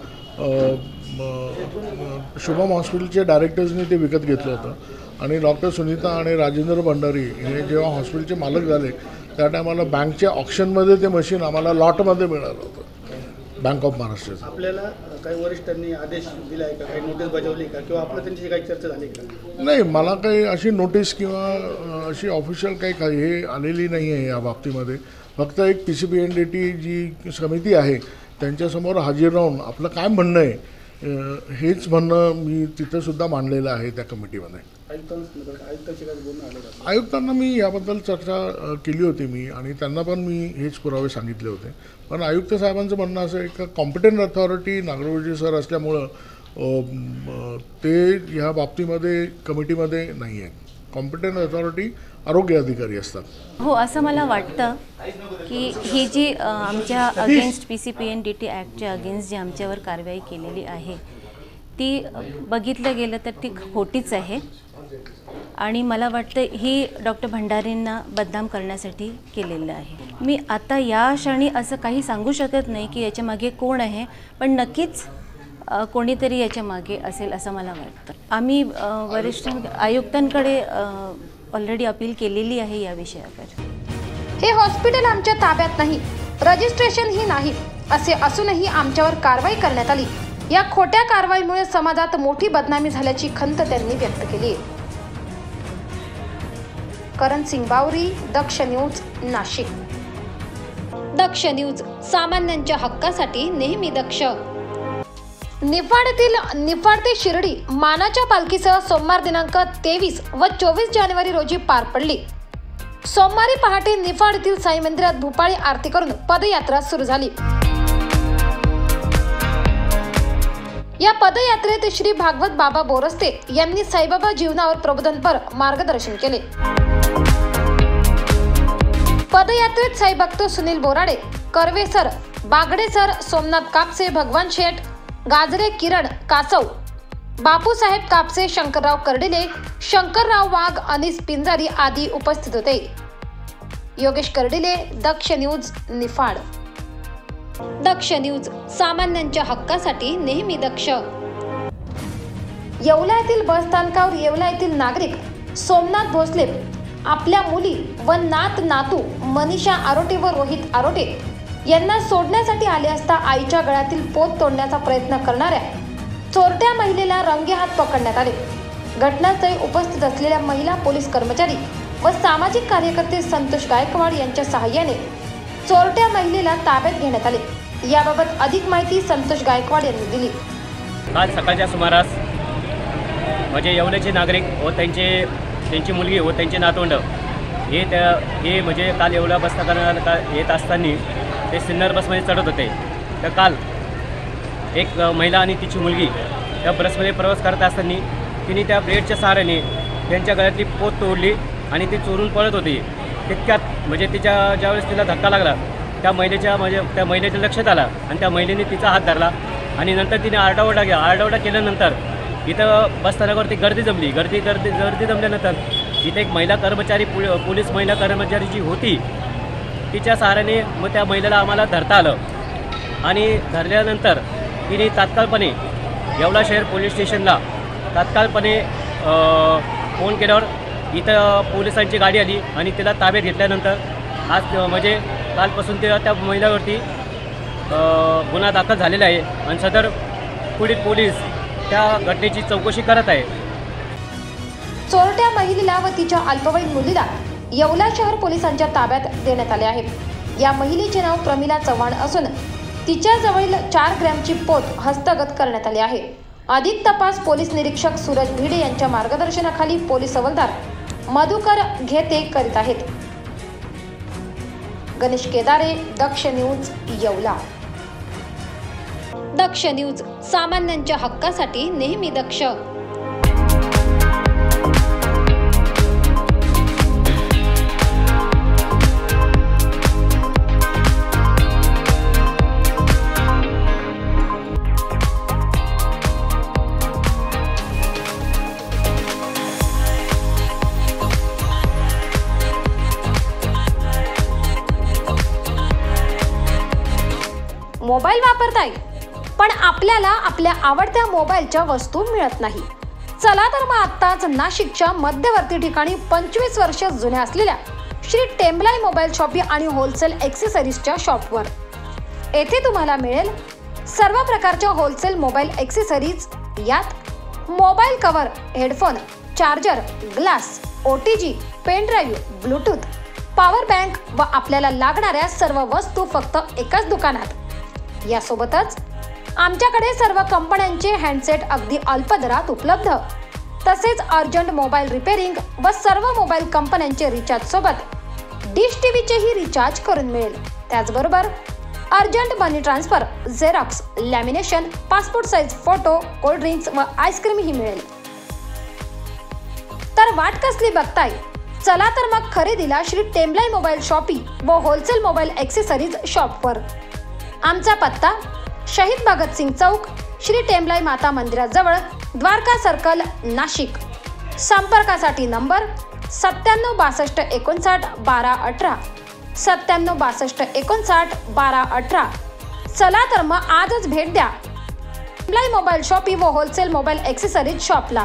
शुभम हॉस्पिटलचे डायरेक्टर्सनी ते विकत घेतलं होतं आणि डॉक्टर सुनीता आणि राजेंद्र भंडारी हे जेव्हा हॉस्पिटलचे मालक झाले त्या टायमाला बँकच्या ऑप्शनमध्ये ते मशीन आम्हाला लॉटमध्ये मिळालं होतं बँक ऑफ महाराष्ट्राचं। आपल्याला काही वरिष्ठांनी आदेश दिला आहे का, काही नोटीस बजावली का किंवा आपलं त्यांची काही चर्चा झाली का? नाही, मला काही अशी नोटीस किंवा अशी ऑफिशियल काही काही हे आलेली नाही आहे या बाबतीमध्ये। फक्त एक P C B N D T जी समिती आहे त्यांच्यासमोर हाजीर राहून आपलं काय म्हणणं आहे हेच म्हणणं मी तिथंसुद्धा मांडलेलं आहे त्या कमिटीमध्ये। आयुक्तांसंदर्भात आयुक्तांशी काय बोलणं आलं का? आयुक्तांना मी याबद्दल चर्चा अ, केली होती मी आणि त्यांना पण मी हेच पुरावे सांगितले होते. पण आयुक्त साहेबांचं म्हणणं असं आहे का कॉम्पिटंट अथॉरिटी नागरगोजे सर असल्यामुळं अ, म, ते ह्या बाबतीमध्ये कमिटीमध्ये नाही आहे. कॉम्पिटंट अथॉरिटी आरोग्य अधिकारी असतात. हो, असं मला वाटतं की ही जी अ, आमच्या against P C P N D T ॲक्टच्या अगेन्स्ट जी आमच्यावर कारवाई केलेली आहे ती बघितलं गेलं तर ती खोटीच आहे आणि मला वाटतं ही डॉक्टर भंडारेंना बदनाम करण्यासाठी केलेलं आहे. मी आता या क्षणी असं काही सांगू शकत नाही की याच्या मागे कोण आहे, पण नक्कीच अ, कोणीतरी याच्या मागे असेल असं मला वाटतं. आम्ही अ, वरिष्ठ आयुक्तांकडे ऑलरेडी अपील केलेली आहे या विषयावर. हे हॉस्पिटल आमच्या ताब्यात नाही, रजिस्ट्रेशन ही नाही असे असूनही आमच्यावर कारवाई करण्यात आली. या खोट्या कारवाईमुळे समाजात मोठी बदनामी झाल्याची खंत त्यांनी व्यक्त केली. करण सिंग बावरी, दक्ष न्यूज, नाशिक. दक्ष न्यूज, सामान्यांच्या हक्कासाठी नेहमी दक्ष. निफाडतील निफाड ते शिर्डी मानाच्या पालखीसह सोमवार दिनांक तेवीस व चोवीस जानेवारी रोजी पार पडली. सोमवारी पहाटे निफाड येथील साई मंदिरात भूपाळी आरती करून पदयात्रा सुरू झाली. या पदयात्रेत श्री भागवत बाबा बोरस्ते यांनी साईबाबा जीवनावर प्रबोधनपर मार्गदर्शन केले. पदयात्रेत साई भक्त सुनील बोराडे, कर्वे सर, बागडे सर, सोमनाथ कापसे, भगवान शेठ, गाजरे, किरण कासव, बापूसाहेब कापसे, शंकरराव कर्डिले, शंकरराव वाघ, अनिस पिंजारी आदी उपस्थित होते. योगेश कर्डिले, दक्ष न्यूज, निफाड. दक्ष न्यूज, सामान्यांच्या हक्कासाठी नेहमी दक्ष. येवला येथील बसस्थानकावर येवला येथील नागरिक सोमनाथ भोसले आपल्या मुली व नात नातू मनीषा आरोटे व रोहित आरोटे यांना सोडण्यासाठी आले असता आईच्या गळ्यातील पोत तोडण्याचा प्रयत्न करणाऱ्या चोरट्या महिलेला रंगेहात पकडण्यात आले. घटनास्थळी उपस्थित असलेल्या महिला पोलीस कर्मचारी व सामाजिक कार्यकर्ते संतोष गायकवाड यांच्या सहाय्याने चोरट्या महिलेला ताब्यात घेण्यात आले. याबाबत अधिक माहिती संतोष गायकवाड यांनी दिली. काल सकाळच्या सुमारास म्हणजे येवल्याचे नागरिक व त्यांचे त्यांची मुलगी व त्यांचे नातवंड हे त्या हे म्हणजे काल येवला बसस्थानकाला येत असताना ते सिन्नर बसमध्ये चढत होते. तर काल एक महिला आणि तिची मुलगी त्या बसमध्ये प्रवास करत असताना तिने त्या ब्लेडच्या सहाऱ्याने त्यांच्या गळ्यातली पोत तोडली आणि ती चोरून पळत होती. तितक्यात म्हणजे तिच्या ज्यावेळेस तिला धक्का लागला त्या महिलेच्या म्हणजे त्या महिलेच्या लक्षात आला आणि त्या महिलेने तिचा हात धरला आणि नंतर तिने आरडाओरडा केला. आरडाओरडा केल्यानंतर इथं बसस्थानकावरती गर्दी जमली. गर्दी गर्दी गर्दी जमल्यानंतर इथे एक महिला कर्मचारी पोलीस महिला कर्मचारी जी होती तिच्या सहाऱ्याने मग त्या महिलेला आम्हाला धरता आलं आणि धरल्यानंतर तिने तात्काळपणे येवला शहर पोलीस स्टेशनला तात्काळपणे फोन केल्यावर इथं पोलिसांची गाडी आली आणि तिला ताब्यात घेतल्यानंतर आज म्हणजे कालपासून तिला त्या महिलावरती गुन्हा दाखल झालेला आहे आणि सदर पुढील पोलीस त्या घटनेची चौकशी करत आहे. चोरट्या महिलेला व तिच्या अल्पवयीन मुलीला येवला शहर पोलिसांच्या ताब्यात देण्यात आले आहे. या महिलेचे नाव प्रमिला चव्हाण असून तिच्या जवळील चार ग्रॅमची पोत हस्तगत करण्यात आली आहे. अधिक तपास पोलीस निरीक्षक सूरज भिडे यांच्या मार्गदर्शनाखाली पोलीस हवालदार मधुकर घेते करीत आहेत. गणेश केदारे, दक्ष न्यूज, येवला. दक्ष न्यूज, सामान्यांच्या हक्कासाठी नेहमी दक्ष. मोबाईल वापरताय पण आपल्याला आपल्या आवडत्या मोबाईलच्या वस्तू मिळत नाही. चला तर मग आत्ताच नाशिकच्या मध्यवर्ती ठिकाणी पंचवीस वर्ष जुन्या असलेल्या श्री टेम्बलाई मोबाईल शॉपी आणि होलसेल एक्सेसरीजच्या शॉपवर. येथे तुम्हाला मिळेल सर्व प्रकारच्या होलसेल मोबाईल एक्सेसरीज. यात mobile cover, headphone, charger, glass, O T G, pen drive, Bluetooth, power bank व आपल्याला लागणाऱ्या सर्व वस्तू फक्त एकाच दुकानात. यासोबतच आमच्याकडे सर्व कंपन्यांचे हँडसेट अगदी अल्प दरात उपलब्ध. तसेच अर्जंट मोबाईल रिपेअरिंग व सर्व मोबाईल कंपन्यांचे रिचार्ज सोबत डिश टीव्हीचेही रिचार्ज करून मिळेल। त्याचबरोबर urgent money transfer, xerox, lamination, passport size photo, cold drinks व आईस्क्रीम ही मिळेल। तर वाट कसली बघताय, चला तर मग खरेदीला श्री टेम्बलाई मोबाईल शॉपी व होलसेल मोबाईल ॲक्सेसरीज शॉपवर। आमचा पत्ता शहीद भगतसिंग चौक, श्री टेम्बलाई माता मंदिराजवळ, द्वारका सर्कल, नाशिक। संपर्कासाठी नंबर सत्त्याण्णव बासष्ट एकोणसाठ बारा अठरा, सत्त्याण्णव बासष्ट एकोणसाठ बारा अठरा। चला तर मग आजच भेट द्या टेम्बलाई मोबाईल शॉपी व होलसेल मोबाईल ॲक्सेसरीज शॉपला।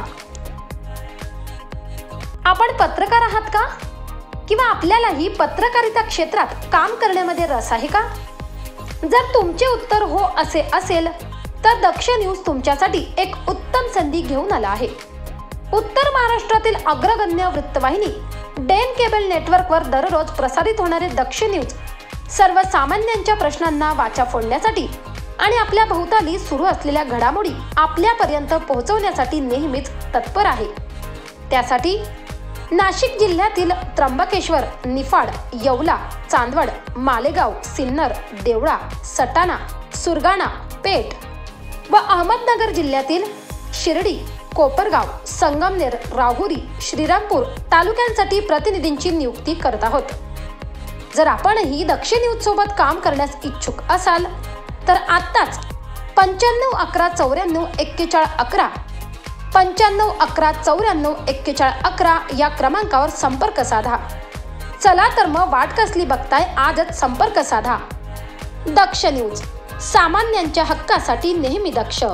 आपण पत्रकार आहात का? किंवा आपल्यालाही पत्रकारिता क्षेत्रात काम करण्यामध्ये रस आहे का? जर तुमचे उत्तर हो असे असेल तर दक्ष न्यूज तुमच्यासाठी एक उत्तम संधी घेऊन आला आहे। उत्तर महाराष्ट्रातील अग्रगण्य वृत्तवाहिनी डेन केबल नेटवर्कवर दररोज प्रसारित होणारे दक्ष न्यूज सर्वसामान्यांच्या प्रश्नांना वाचा फोडण्यासाठी आणि आपल्या भोवताली सुरू असलेल्या घडामोडी आपल्यापर्यंत पोहोचवण्यासाठी नेहमीच तत्पर आहे। त्यासाठी नाशिक जिल्ह्यातील त्र्यंबकेश्वर, निफाड, येवला, चांदवड, मालेगाव, सिन्नर, देवळा, सटाणा, सुरगाणा, पेठ व अहमदनगर जिल्ह्यातील शिर्डी, कोपरगाव, संगमनेर, राहुरी, श्रीरामपूर तालुक्यांसाठी प्रतिनिधींची नियुक्ती करत आहोत। जर आपणही दक्ष न्यूज सोबत काम करण्यास इच्छुक असाल तर आत्ताच पंच्याण्णव अकरा चौऱ्याण्णव एक्केचाळीस अकरा पंच्याण्णव अकरा चौऱ्याण्णव एक्केचाळीस अकरा या क्रमांकावर संपर्क साधा। चला तर मग वाट कसली बघताय, आजच संपर्क साधा। दक्ष न्यूज, सामान्यांच्या हक्कासाठी नेहमी दक्ष।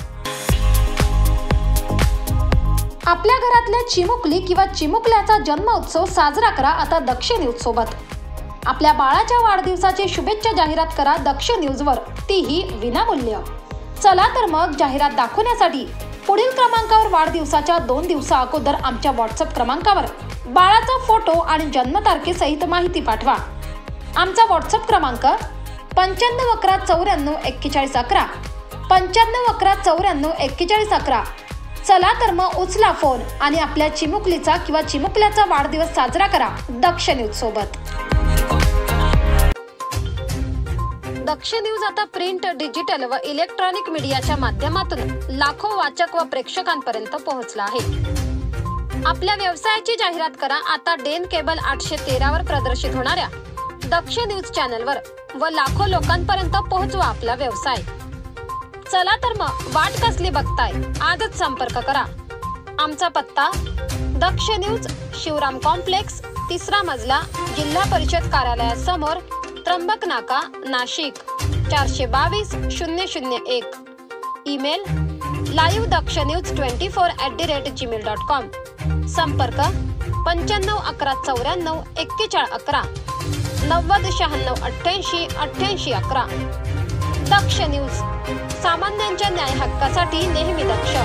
आपल्या घरातल्या चिमुकली किंवा चिमुकल्याचा जन्म उत्सव साजरा करा आता दक्ष न्यूज सोबत। आपल्या बाळाच्या वाढदिवसाची शुभेच्छा जाहिरात करा दक्ष न्यूजवर, तीही विनामूल्य। चला तर मग जाहिरात दाखवण्यासाठी पुढील क्रमांकावर वाढदिवसाच्या दोन दिवसा अगोदर आमच्या व्हॉट्सअप क्रमांकावर बाळाचा फोटो आणि जन्मतारखेसहित माहिती पाठवा। आमचा व्हॉट्सअप क्रमांक पंच्याण्णव अकरा चौऱ्याण्णव एक्केचाळीस अकरा पंच्याण्णव अकरा चौऱ्याण्णव एक्केचाळीस अकरा। चला तर मग उचला फोन आणि आपल्या चिमुकलीचा किंवा चिमुकल्याचा वाढदिवस साजरा करा दक्ष न्यूज सोबत। दक्ष न्यूज आता प्रिंट, डिजिटल व इलेक्ट्रॉनिक मीडियाच्या माध्यमातून लाखो वाचक व प्रेक्षकांपर्यंत पोहोचला आहे। आपल्या व्यवसायाची जाहिरात करा आता डेन केबल आठशे तेरा वर प्रदर्शित होणाऱ्या दक्ष न्यूज चॅनलवर व लाखो लोकांपर्यंत पोहोचवा आपला व्यवसाय। चला तर मग वाट कसली बघताय, आजच संपर्क करा। आमचा पत्ता दक्ष न्यूज, शिवराम कॉम्प्लेक्स, तिसरा मजला, जिल्हा परिषद कार्यालयासमोर, त्र्यंबक नाका, नाशिक, चारशे बावीस शून्य शून्य एक। Email live Daksh news twenty four at the rate Gmail dot com. संपर्क पंच्याण्णव अकरा चौऱ्याण्णव एक्केचाळीस अकरा नव्वद शहाण्णव अठ्ठ्याऐंशी अठ्ठ्याऐंशी अकरा। दक्ष न्यूज, सामान्यांच्या न्याय हक्कासाठी नेहमी दक्ष।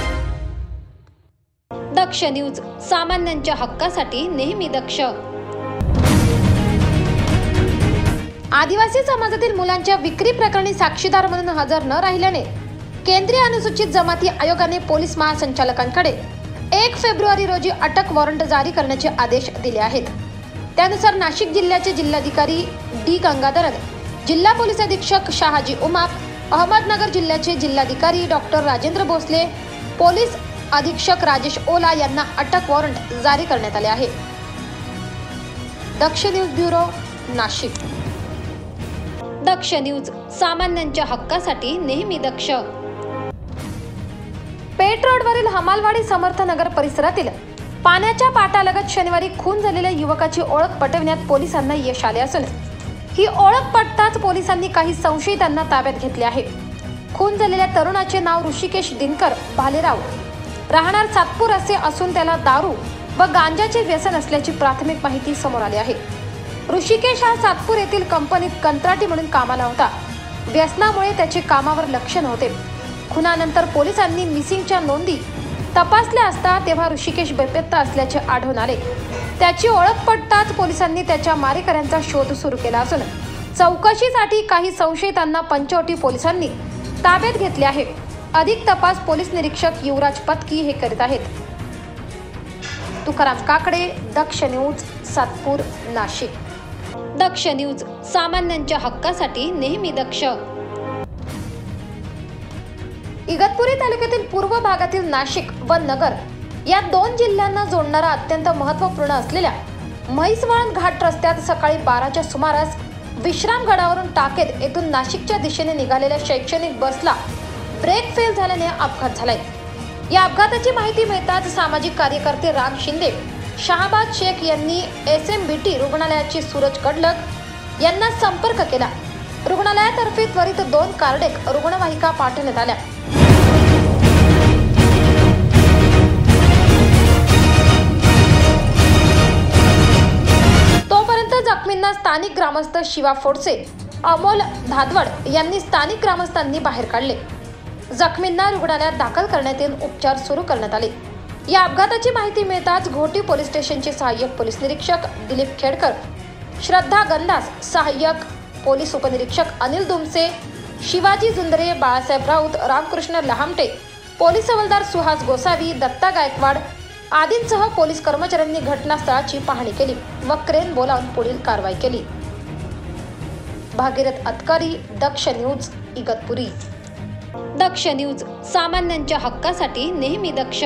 दक्ष न्यूज, सामान्यांच्या हक्कासाठी नेहमी दक्ष। आदिवासी समाजातील मुलांच्या विक्री प्रकरणी साक्षीदार म्हणून हजर न राहिल्याने केंद्रीय अनुसूचित जमाती आयोगाने पोलीस महासंचालकांकडे एक फेब्रुवारी रोजी अटक वॉरंट जारी करण्याचे आदेश दिले आहेत। त्यानुसार नाशिक जिल्ह्याचे जिल्हाधिकारी डी गंगाधरन, जिल्हा पोलीस अधीक्षक शहाजी उमाप, अहमदनगर जिल्ह्याचे जिल्हाधिकारी डॉक्टर राजेंद्र भोसले, पोलीस अधीक्षक राजेश ओला यांना अटक वॉरंट जारी करण्यात आले आहे। Daksh news bureau, Nashik. Daksh news, सामान्यांच्या हक्कासाठी नेहमी दक्ष। पेठ रोडवरील हमालवाडी समर्थनगर परिसरातील पाण्याच्या पाटालगत शनिवारी खून झालेल्या युवकाची ओळख पटविण्यात पोलिसांना यश आले असून ही ओळख पटताच पोलिसांनी काही संशयितांना ताब्यात घेतले आहे। खून झालेल्या तरुणाचे नाव ऋषिकेश दिनकर भालेराव, राहणार सातपूर असे असून त्याला दारू व गांजाचे व्यसन असल्याची प्राथमिक माहिती समोर आली आहे। ऋषिकेश हा सातपूर येथील कंपनीत कंत्राटी म्हणून कामाला होता। व्यसनामुळे त्याचे कामावर लक्ष नव्हते। खुनानंतर पोलिसांनी मिसिंगच्या नोंदी तपासल्या असता तेव्हा ऋषिकेश बेपत्ता असल्याचे आढळून आले। त्याची ओळख पटताच पोलिसांनी त्याच्या मारेकऱ्यांचा शोध सुरू केला असून चौकशीसाठी काही संशयितांना पंचवटी पोलिसांनी ताब्यात घेतले आहे। अधिक तपास पोलीस निरीक्षक युवराज पत्की हे करीत आहेत। तुकाराम काकडे, दक्ष न्यूज, सातपूर, नाशिक. दक्ष न्यूज, सामान्यांच्या हक्कासाठी नेहमी दक्ष. इगतपुरी तालुक्यातील पूर्व भागातील नाशिक व नगर या दोन जिल्ह्यांना जोडणारा अत्यंत महत्त्वपूर्ण असलेल्या म्हैसवळण घाट रस्त्यात सकाळी बाराच्या सुमारास विश्रामगडावरून टाकेत येथून नाशिकच्या दिशेने निघालेल्या शैक्षणिक बसला ब्रेक फेल झाल्याने अपघात झालाय. या अपघाताची माहिती मिळताच सामाजिक कार्यकर्ते राम शिंदे, शहाबाद शेख यांनी एस एम बी टी रुग्णालयाची सूरज कडलक यांना संपर्क केला. रुग्णालयातर्फे त्वरित दोन कार्डिक रुग्णवाहिका पाठवण्यात आल्या. तोपर्यंत जखमींना स्थानिक ग्रामस्थ शिवा फोडसे, अमोल धादवड यांनी स्थानिक ग्रामस्थांनी बाहेर काढले. जखमींना रुग्णालयात दाखल करण्यात येऊन उपचार सुरू करण्यात आले. या अपघाताची माहिती मिळताच घोटी पोलीस स्टेशनचे सहाय्यक पोलीस निरीक्षक दिलीप खेडकर, श्रद्धा गंधास, सहाय्यक पोलीस उपनिरीक्षक अनिल दुमसे, शिवाजी जुंदरे, बाळासाहेब राऊत, रामकृष्ण लहामटे, पोलीस हवालदार सुहास गोसावी, दत्ता गायकवाड आदींसह पोलीस कर्मचाऱ्यांनी घटनास्थळाची पाहणी केली व क्रेन बोलावून पुढील कारवाई केली. भागीरथ अतकारी, दक्ष न्यूज, इगतपुरी. दक्ष न्यूज, सामान्यांच्या हक्कासाठी नेहमी दक्ष.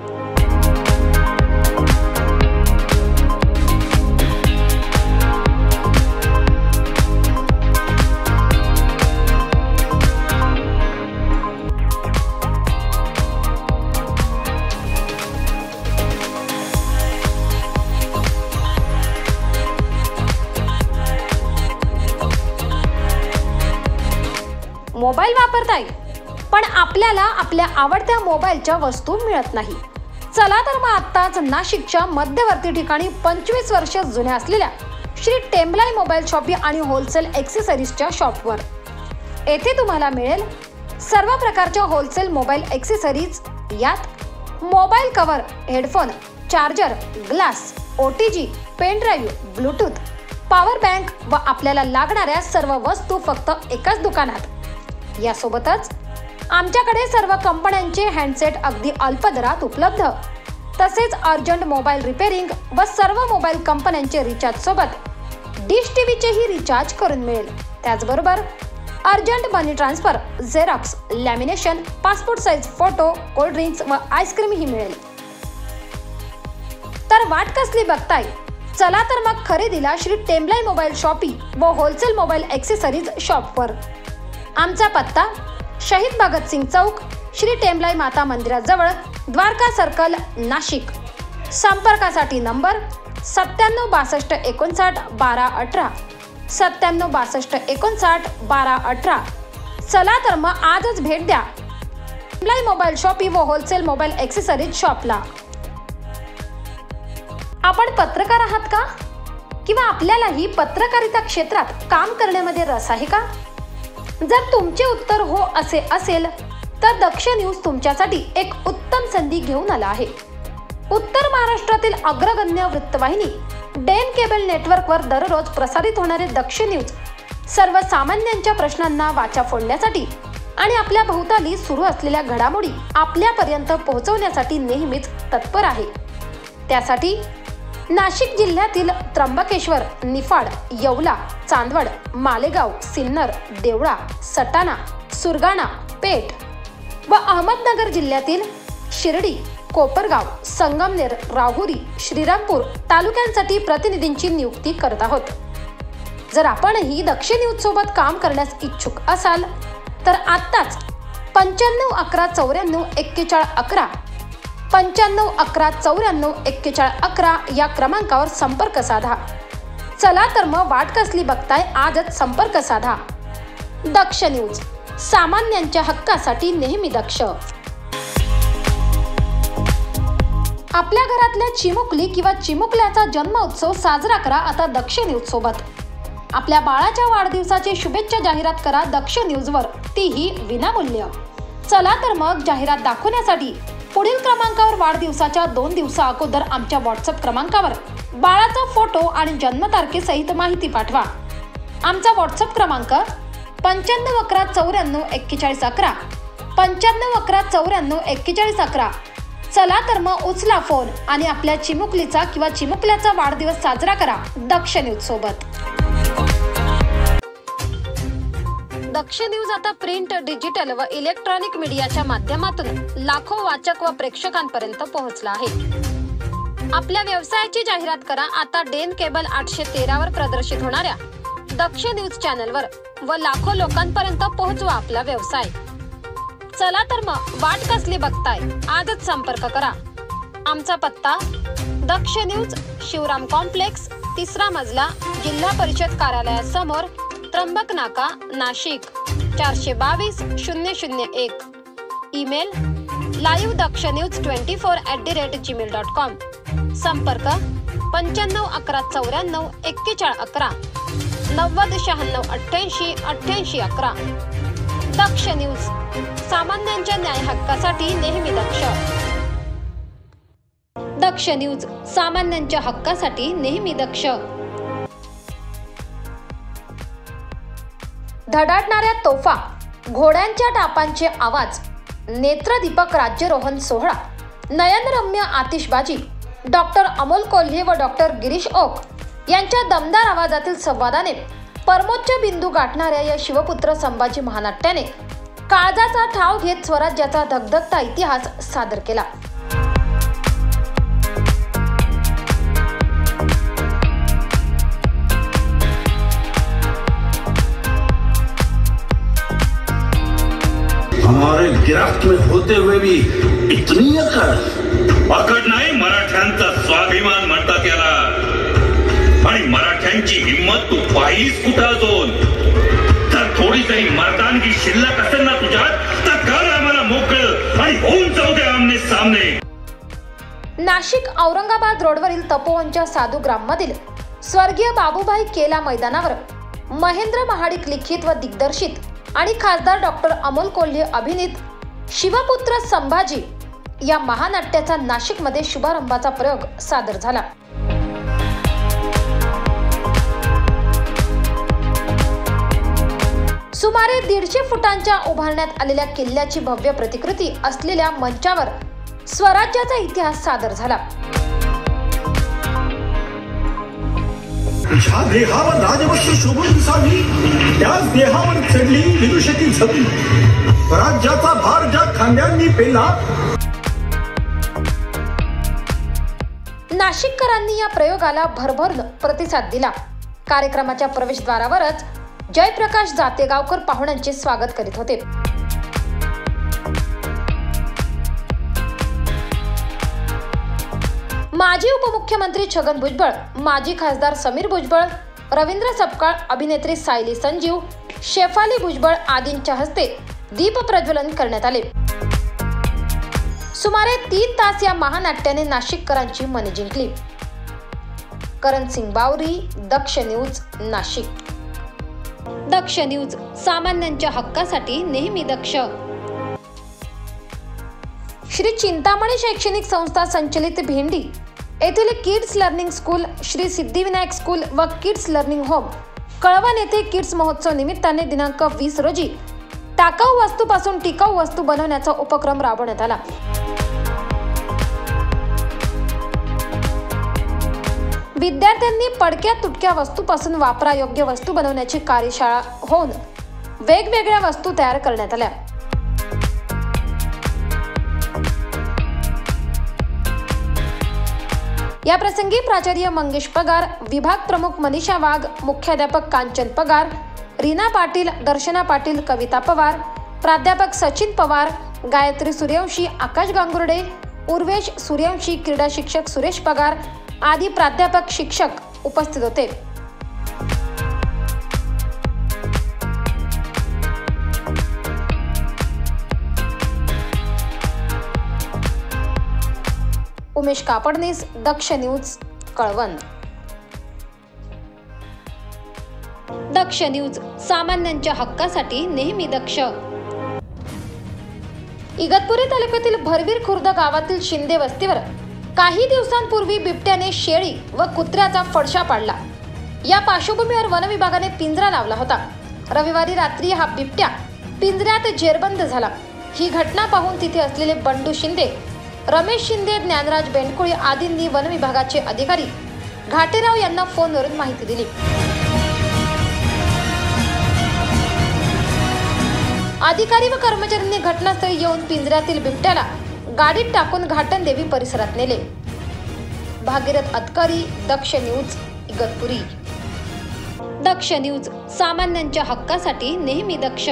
मोबाईल वापरताय पण आपल्याला आपल्या आवडत्या मोबाईलच्या वस्तू मिळत नाही. चला तर मग आत्ताच नाशिकच्या मध्यवर्ती ठिकाणी पंचवीस वर्ष जुन्या असलेल्या श्री टेम्बलाई मोबाईल शॉपी आणि होलसेल एक्सेसरीजच्या शॉपवर. येथे तुम्हाला मिळेल सर्व प्रकारच्या होलसेल मोबाईल एक्सेसरीज. यात mobile cover, headphone, charger, glass, O T G, pen drive, Bluetooth, power bank व आपल्याला लागणाऱ्या सर्व वस्तू फक्त एकाच दुकानात. यासोबतच आमच्याकडे सर्व कंपन्यांचे हँडसेट अगदी अल्प दरात उपलब्ध. तसेच अर्जंट मोबाईल रिपेअरिंग व सर्व मोबाईल कंपन्यांचे रिचार्ज सोबत डिश टीव्हीचेही रिचार्ज करून मिळेल. त्याचबरोबर urgent money transfer, xerox, lamination, passport size photo, cold drinks व आईस्क्रीमही मिळेल. तर वाट कसली बघताय? चला तर मग खरेदीला श्री टेम्बलाई मोबाईल शॉपी व होलसेल मोबाईल एक्सेसरीज शॉपवर. आमचा पत्ता शहीद भगतसिंग चौक, श्री टेम्बलाई माता मंदिराजवळ, द्वारका सर्कल, नाशिक. संपर्कासाठी नंबर सत्त्याण्णव बासष्ट एकोणसाठ बारा अठरा, सत्त्याण्णव बासष्ट एकोणसाठ बारा अठरा. चला तर मग आजच भेट द्या टेम्बलाई मोबाईल शॉपी व होलसेल मोबाईल एक्सेसरीज शॉपला. आपण पत्रकार आहात का? किंवा आपल्यालाही पत्रकारिता क्षेत्रात काम करण्यामध्ये रस आहे का? जर तुमचे उत्तर हो असे असेल तर दक्ष न्यूज तुमच्यासाठी एक उत्तम संधी घेऊन आला आहे. उत्तर महाराष्ट्रातील अग्रगण्य वृत्तवाहिनी डेन केबल नेटवर्कवर दररोज प्रसारित होणारे दक्ष न्यूज सर्वसामान्यांच्या प्रश्नांना वाचा फोडण्यासाठी आणि आपल्या भोवताली सुरू असलेल्या घडामोडी आपल्यापर्यंत पोहोचवण्यासाठी नेहमीच तत्पर आहे. त्यासाठी नाशिक जिल्ह्यातील त्र्यंबकेश्वर, निफाड, येवला, चांदवड, मालेगाव, सिन्नर, देवळा, सटाणा, सुरगाणा, पेठ व अहमदनगर जिल्ह्यातील शिर्डी, कोपरगाव, संगमनेर, राहुरी, श्रीरामपूर तालुक्यांसाठी प्रतिनिधींची नियुक्ती करत आहोत. जर आपणही दक्ष न्यूज सोबत काम करण्यास इच्छुक असाल तर आत्ताच पंच्याण्णव अकरा चौऱ्याण्णव एक्केचाळीस अकरा पंच्याण्णव अकरा चौऱ्याण्णव एक्केचाळीस अकरा या क्रमांकावर संपर्क साधा. चला तर मग वाट कसली बघताय, आजच संपर्क साधा. दक्ष न्यूज, सामान्यांच्या हक्कासाठी नेहमी दक्ष. आपल्या घरातल्या चिमुकली किंवा चिमुकल्याचा जन्म उत्सव साजरा करा आता दक्ष न्यूज सोबत. आपल्या बाळाच्या वाढदिवसाची शुभेच्छा जाहिरात करा दक्ष न्यूजवर, तीही विनामूल्य. चला तर मग जाहिरात दाखवण्यासाठी पुढील क्रमांकावर वाढदिवसाच्या दोन दिवसा अगोदर आमच्या व्हॉट्सअप क्रमांकावर बाळाचा फोटो आणि जन्मतारखेसहित माहिती पाठवा. आमचा व्हॉट्सअप क्रमांक पंच्याण्णव अकरा चौऱ्याण्णव एक्केचाळीस अकरा पंच्याण्णव अकरा चौऱ्याण्णव एक्केचाळीस अकरा. चला तर मग उचला फोन आणि आपल्या चिमुकलीचा किंवा चिमुकल्याचा वाढदिवस साजरा करा दक्ष न्यूज सोबत. दक्ष न्यूज आता प्रिंट, डिजिटल व इलेक्ट्रॉनिक मीडियाच्या माध्यमातून लाखो वाचक व प्रेक्षकांपर्यंत पोहोचला आहे. आपल्या व्यवसायाची जाहिरात करा आता डेन केबल आठशे तेरा वर प्रदर्शित होणाऱ्या दक्ष न्यूज चॅनलवर व लाखो लोकांपर्यंत पोहोचवा आपला व्यवसाय. चला तर मग वाट कसली बघताय, आजच संपर्क करा. आमचा पत्ता दक्ष न्यूज, शिवराम कॉम्प्लेक्स, तिसरा मजला, जिल्हा परिषद कार्यालयासमोर, त्र्यंबक नाका, नाशिक चारशे बावीस शून्य शून्य एक. Email live Daksh news twenty four at the rate Gmail dot com. संपर्क पंच्याण्णव अकरा चौऱ्याण्णव एक्केचाळीस अकरा नव्वद शहाण्णव अठ्ठ्याऐंशी अठ्ठ्याऐंशी अकरा. दक्ष न्यूज, सामान्यांच्या न्याय हक्कासाठी नेहमी दक्ष. दक्ष न्यूज, सामान्यांच्या हक्कासाठी नेहमी दक्ष. धडाडणाऱ्या तोफा, घोड्यांच्या टापांचे आवाज, नेत्रदीपक राज्यरोहण सोहळा, नयनरम्य आतिषबाजी, डॉक्टर अमोल कोल्हे व डॉक्टर गिरीश ओक यांच्या दमदार आवाजातील संवादाने परमोच्च बिंदू गाठणाऱ्या या शिवपुत्र संभाजी महानाट्याने काळजाचा ठाव घेत स्वराज्याचा धगधगता इतिहास सादर केला. हमारे गिरफ्त में होते हुए भी इतनी अकड़ अकड नाही, मराठ्यांचा स्वाभिमान म्हणतात याला. आणि मराठ्यांची हिम्मत तू पाहिलीस कुठं अजून. तर थोडी तरी मर्दानगी शिल्लक असेल ना तुझ्यात तर कर आम्हाला मोकळं आणि होऊन जाऊ दे आमने सामने. नाशिक औरंगाबाद रोडवरील तपोवनच्या साधुग्राम मधील स्वर्गीय बाबूभाई केला मैदानावर महेंद्र महाडिक लिखित व दिग्दर्शित आणि खासदार डॉक्टर अमोल कोल्हे अभिनीत शिवपुत्र संभाजी या महानाट्याचा नाशिकमध्ये शुभारंभाचा प्रयोग सादर झाला. सुमारे दीडशे फुटांच्या उभारण्यात आलेल्या किल्ल्याची भव्य प्रतिकृती असलेल्या मंचावर स्वराज्याचा इतिहास सादर झाला. ज्या देहावर राजवंश शोभून दिसावी त्याच देहावर चढली विदुषकी झपी. स्वराज्याचा भार ज्या खांद्यांनी पेला. नाशिककरांनी या प्रयोगाला भरभरून प्रतिसाद दिला. कार्यक्रमाच्या प्रवेशद्वारावरच जयप्रकाश जातेगावकर पाहुण्यांचे स्वागत करीत होते. माजी उपमुख्यमंत्री छगन भुजबळ, माजी खासदार समीर भुजबळ, रवींद्र सपकाळ, अभिनेत्री सायली संजीव, शेफाली भुजबळ आदींच्या हस्ते दीप प्रज्वलन करण्यात आले. सुमारे तीन तास या महानाट्याने नाशिककरांची मने जिंकली. करण सिंग बावरी, दक्ष न्यूज, नाशिक. दक्ष न्यूज, सामान्यांच्या हक्कासाठी नेहमी दक्ष. श्री चिंतामणी शैक्षणिक संस्था संचलित भेंडी येथील kids learning school, Shri Siddhivinayak school व किड्स लर्निंग होम कळवण येथे किड्स महोत्सव निमित्ताने दिनांक वीस रोजी टाकाऊ वस्तूपासून टिकाऊ वस्तू बनवण्याचा उपक्रम राबवण्यात आला. विद्यार्थ्यांनी पडक्या तुटक्या वस्तूपासून वापरायोग्य वस्तू बनवण्याची कार्यशाळा होऊन वेगवेगळ्या वस्तू तयार करण्यात आल्या. या प्रसंगी प्राचार्य मंगेश पगार, विभाग प्रमुख मनीषा वाघ, मुख्याध्यापक कांचन पगार, रीना पाटील, दर्शना पाटील, कविता पवार, प्राध्यापक सचिन पवार, गायत्री सूर्यवंशी, आकाश गांगुर्डे, उर्वेश सूर्यवंशी, क्रीडा शिक्षक सुरेश पगार आदी प्राध्यापक शिक्षक उपस्थित होते. उमेश कापडनीस, दक्ष न्यूज, कळवण. दक्ष न्यूज, सामान्यांच्या हक्कासाठी नेहमी दक्ष. इगतपुरी तालुक्यातील भरवीर खुर्द गावातील शिंदे वस्तीवर काही दिवसांपूर्वी बिबट्याने शेळी व कुत्र्याचा फडशा पाडला. या पार्श्वभूमीवर वन विभागाने पिंजरा लावला होता. रविवारी रात्री हा बिबट्या पिंजऱ्यात जेरबंद झाला. ही घटना पाहून तिथे असलेले बंडू शिंदे रमेश शिंदे, ज्ञानराज बेंडकुळे आदींनी वन विभागाचे अधिकारी घाटेराव यांना फोनवरून माहिती दिली. अधिकारी व कर्मचाऱ्यांनी घटनास्थळी येऊन पिंजऱ्यातील बिबट्याला गाडीत टाकून घाटनदेवी परिसरात नेले. भागीरथ अतकारी, दक्ष न्यूज, इगतपुरी. दक्ष न्यूज, सामान्यांच्या हक्कासाठी नेहमी दक्ष.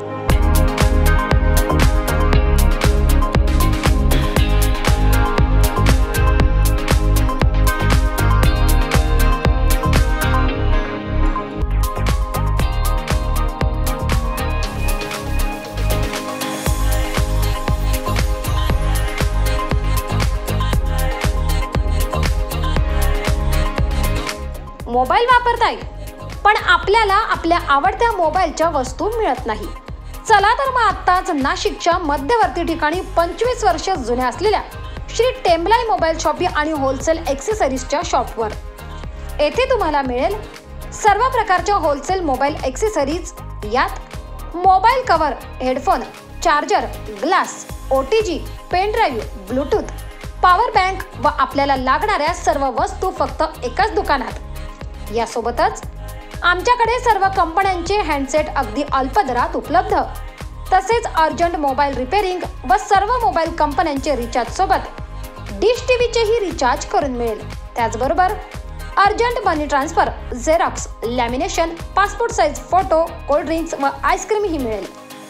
मोबाईल वापरताय पण आपल्याला आपल्या आवडत्या मोबाईलच्या वस्तू मिळत नाही. चला तर मग आत्ताच नाशिकच्या मध्यवर्ती ठिकाणी पंचवीस वर्ष जुन्या असलेल्या श्री टेम्बलाई मोबाईल शॉपी आणि होलसेल एक्सेसरीजच्या शॉपवर. येथे तुम्हाला मिळेल सर्व प्रकारच्या होलसेल मोबाईल एक्सेसरीज. यात mobile cover, headphone, charger, glass, O T G, pen drive, Bluetooth, power bank व आपल्याला लागणाऱ्या सर्व वस्तू फक्त एकाच दुकानात. यासोबतच आमच्याकडे सर्व कंपन्यांचे हँडसेट अगदी अल्प दरात उपलब्ध. तसेच अर्जंट मोबाईल रिपेअरिंग व सर्व मोबाईल कंपन्यांचे रिचार्ज सोबत डिश टीव्हीचेही रिचार्ज करून मिळेल. त्याचबरोबर urgent money transfer, xerox, lamination, passport size photo, cold drinks व आईस्क्रीमही मिळेल.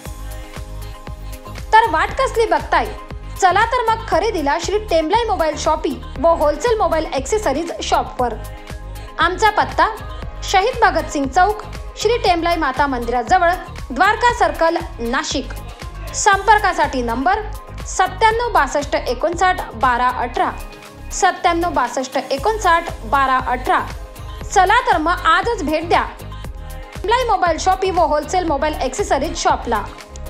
तर वाट कसली बघताय? चला तर मग खरेदीला श्री टेम्बलाई मोबाईल शॉपी व होलसेल मोबाईल एक्सेसरीज शॉपवर. आमचा पत्ता शहीद भगतसिंग चौक, श्री टेम्बलाई माता मंदिराजवळ, द्वारका सर्कल, नाशिक. संपर्कासाठी नंबर सत्त्याण्णव बासष्ट एकोणसाठ बारा अठरा, सत्त्याण्णव बासष्ट एकोणसाठ बारा अठरा. चला तर मग आजच भेट द्या टेम्बलाई मोबाईल शॉपी व होलसेल मोबाईल एक्सेसरीज शॉपला.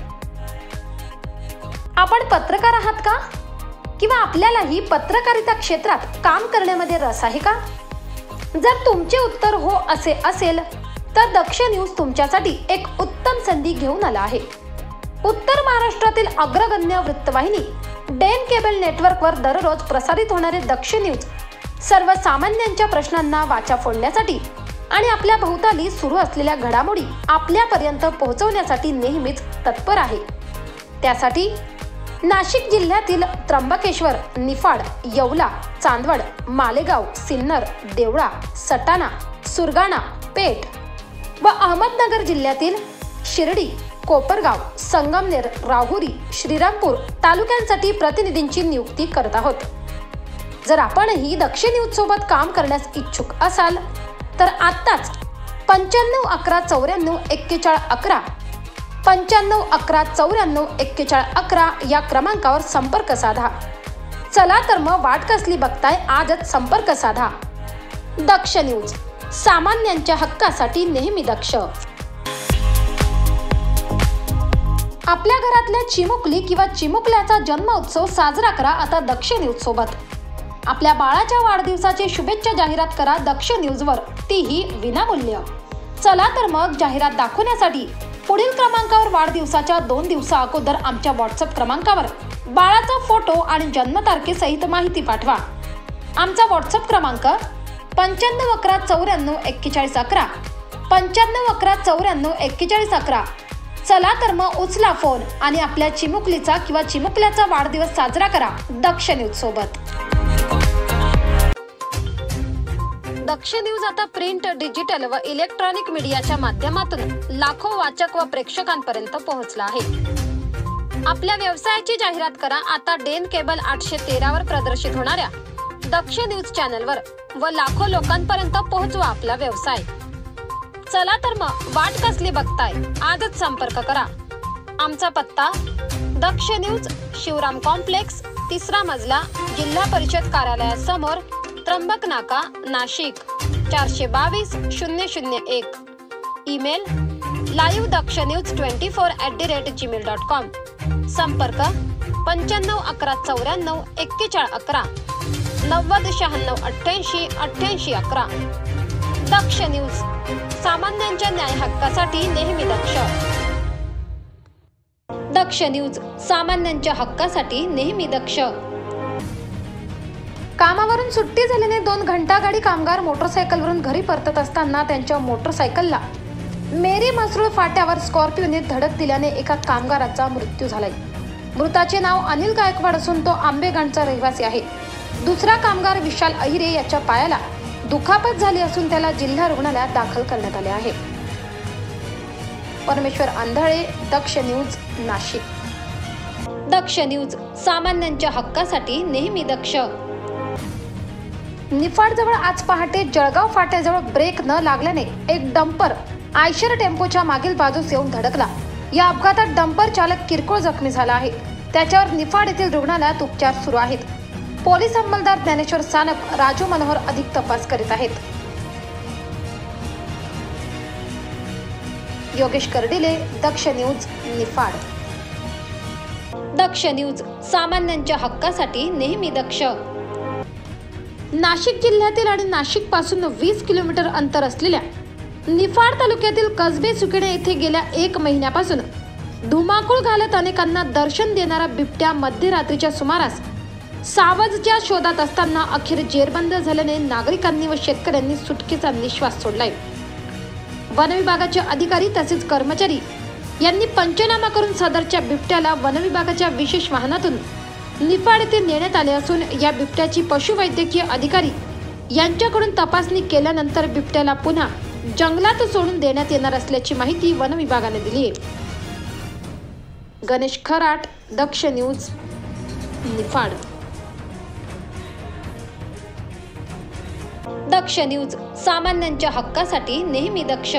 आपण पत्रकार आहात का? किंवा आपल्यालाही पत्रकारिता क्षेत्रात काम करण्यामध्ये रस आहे का? जर तुमचे उत्तर हो असे असेल तर दक्ष न्यूज तुमच्यासाठी एक उत्तम संधी घेऊन आला आहे. उत्तर महाराष्ट्रातील अग्रगण्य वृत्तवाहिनी डेन केबल नेटवर्कवर दररोज प्रसारित होणारे दक्ष न्यूज सर्वसामान्यांच्या प्रश्नांना वाचा फोडण्यासाठी आणि आपल्या भोवताली सुरू असलेल्या घडामोडी आपल्यापर्यंत पोहोचवण्यासाठी नेहमीच तत्पर आहे. त्यासाठी नाशिक जिल्ह्यातील त्र्यंबकेश्वर, निफाड, येवला, चांदवड, मालेगाव, सिन्नर, देवळा, सटाणा, सुरगाणा, पेठ व अहमदनगर जिल्ह्यातील शिर्डी, कोपरगाव, संगमनेर, राहुरी, श्रीरामपूर तालुक्यांसाठी प्रतिनिधींची नियुक्ती करत आहोत. जर आपणही दक्ष न्यूज सोबत काम करण्यास इच्छुक असाल तर आत्ताच पंच्याण्णव अकरा चौऱ्याण्णव एक्केचाळीस अकरा पंच्याण्णव अकरा चौऱ्याण्णव एक्केचाळीस अकरा या क्रमांकावर संपर्क साधा. चला तर मग वाट कसली बघताय? आजच संपर्क साधा. दक्ष न्यूज, सामान्यांच्या हक्कासाठी नेहमी दक्ष. आपल्या घरातल्या चिमुकली किंवा चिमुकल्याचा जन्म उत्सव साजरा करा आता दक्ष न्यूज सोबत. आपल्या बाळाच्या वाढदिवसाची शुभेच्छा जाहिरात करा दक्ष न्यूजवर, तीही विनामूल्य. चला तर मग जाहिरात दाखवण्यासाठी पुढील क्रमांकावर वाढदिवसाच्या दोन दिवसा अगोदर आमच्या व्हॉट्सअप क्रमांकावर बाळाचा फोटो आणि जन्मतारखेसहित माहिती पाठवा. आमचा व्हॉट्सअप क्रमांक पंच्याण्णव अकरा चौऱ्याण्णव एक्केचाळीस अकरा पंच्याण्णव अकरा चौऱ्याण्णव एक्केचाळीस अकरा. चला तर मग उचला फोन आणि आपल्या चिमुकलीचा किंवा चिमुकल्याचा वाढदिवस साजरा करा दक्ष न्यूज सोबत. दक्ष न्यूज आता प्रिंट, डिजिटल व इलेक्ट्रॉनिक मीडियाच्या माध्यमातून लाखो वाचक व प्रेक्षकांपर्यंत पोहोचला आहे. आपल्या व्यवसायाची जाहिरात करा आता डेन केबल आठशे तेरा वर प्रदर्शित होणाऱ्या दक्ष न्यूज चॅनलवर व लाखो लोकांपर्यंत पोहोचवा आपला व्यवसाय. चला तर मग वाट कसली बघताय? आजच संपर्क करा. आमचा पत्ता दक्ष न्यूज, शिवराम कॉम्प्लेक्स, तिसरा मजला, जिल्हा परिषद कार्यालयासमोर, त्र्यंबक नाका, नाशिक चारशे बावीस शून्य शून्य एक. Email live Daksh news twenty four at the rate Gmail dot com. संपर्क पंच्याण्णव अकरा चौऱ्याण्णव एक्केचाळीस अकरा नव्वद शहाण्णव अठ्ठ्याऐंशी अठ्ठ्याऐंशी अकरा. दक्ष न्यूज, सामान्यांच्या न्याय हक्कासाठी नेहमी दक्ष. दक्ष न्यूज, सामान्यांच्या हक्कासाठी नेहमी दक्ष. कामावरून सुट्टी झाल्याने दोन घंटागाडी कामगार मोटरसायकलवरून घरी परतत असताना त्यांच्या मोटरसायकलला मेरी म्हसरूळ फाट्यावर स्कॉर्पिओने धडक दिल्याने एका कामगाराचा मृत्यू झालाय. मृताचे नाव अनिल गायकवाड असून तो आंबेगणचा रहिवासी आहे. दुसरा कामगार विशाल अहिरे याच्या पायाला दुखापत झाली असून त्याला जिल्हा रुग्णालयात दाखल करण्यात आले आहे. परमेश्वर आंधळे, दक्ष न्यूज, नाशिक. दक्ष न्यूज, सामान्यांच्या हक्कासाठी नेहमी दक्ष. निफाडजवळ आज पहाटे जळगाव फाट्याजवळ ब्रेक न लागल्याने एक डंपर आयशर टेम्पोच्या मागील बाजूस येऊन धडकला. या अपघातात डंपर चालक किरकोळ जखमी झाला आहे. त्याच्यावर निफाड येथील रुग्णालयात उपचार सुरू आहेत. पोलीस अंमलदार ज्ञानेश्वर सानप, राजू मनोहर अधिक तपास करीत आहेत. योगेश कर्डिले, दक्ष न्यूज, निफाड. दक्ष न्यूज, सामान्यांच्या हक्कासाठी नेहमी दक्ष. नाशिक जिल्ह्यातील आणि नाशिक पासून वीस किलोमीटर अंतर असलेल्या निफाड तालुक्यातील कसबे सुकिणे येथे गेल्या एक महिन्यापासून धुमाकूळ घालत अनेकांना दर्शन देणारा बिबट्या मध्यरात्रीच्या सुमारास सावजच्या शोधात असताना अखेर जेरबंद झाल्याने नागरिकांनी व शेतकऱ्यांनी सुटकेचा निश्वास सोडलाय. वन विभागाचे अधिकारी तसेच कर्मचारी यांनी पंचनामा करून सदरच्या बिबट्याला वन विभागाच्या विशेष वाहनातून निफाड येथे नेण्यात आले असून या बिबट्याची पशुवैद्यकीय अधिकारी यांच्याकडून तपासणी केल्यानंतर बिबट्याला पुन्हा जंगलात सोडून देण्यात येणार असल्याची माहिती वन विभागाने दिली आहे. गणेश खराट, दक्ष न्यूज, निफाड. दक्ष न्यूज, सामान्यांच्या हक्कासाठी नेहमी दक्ष.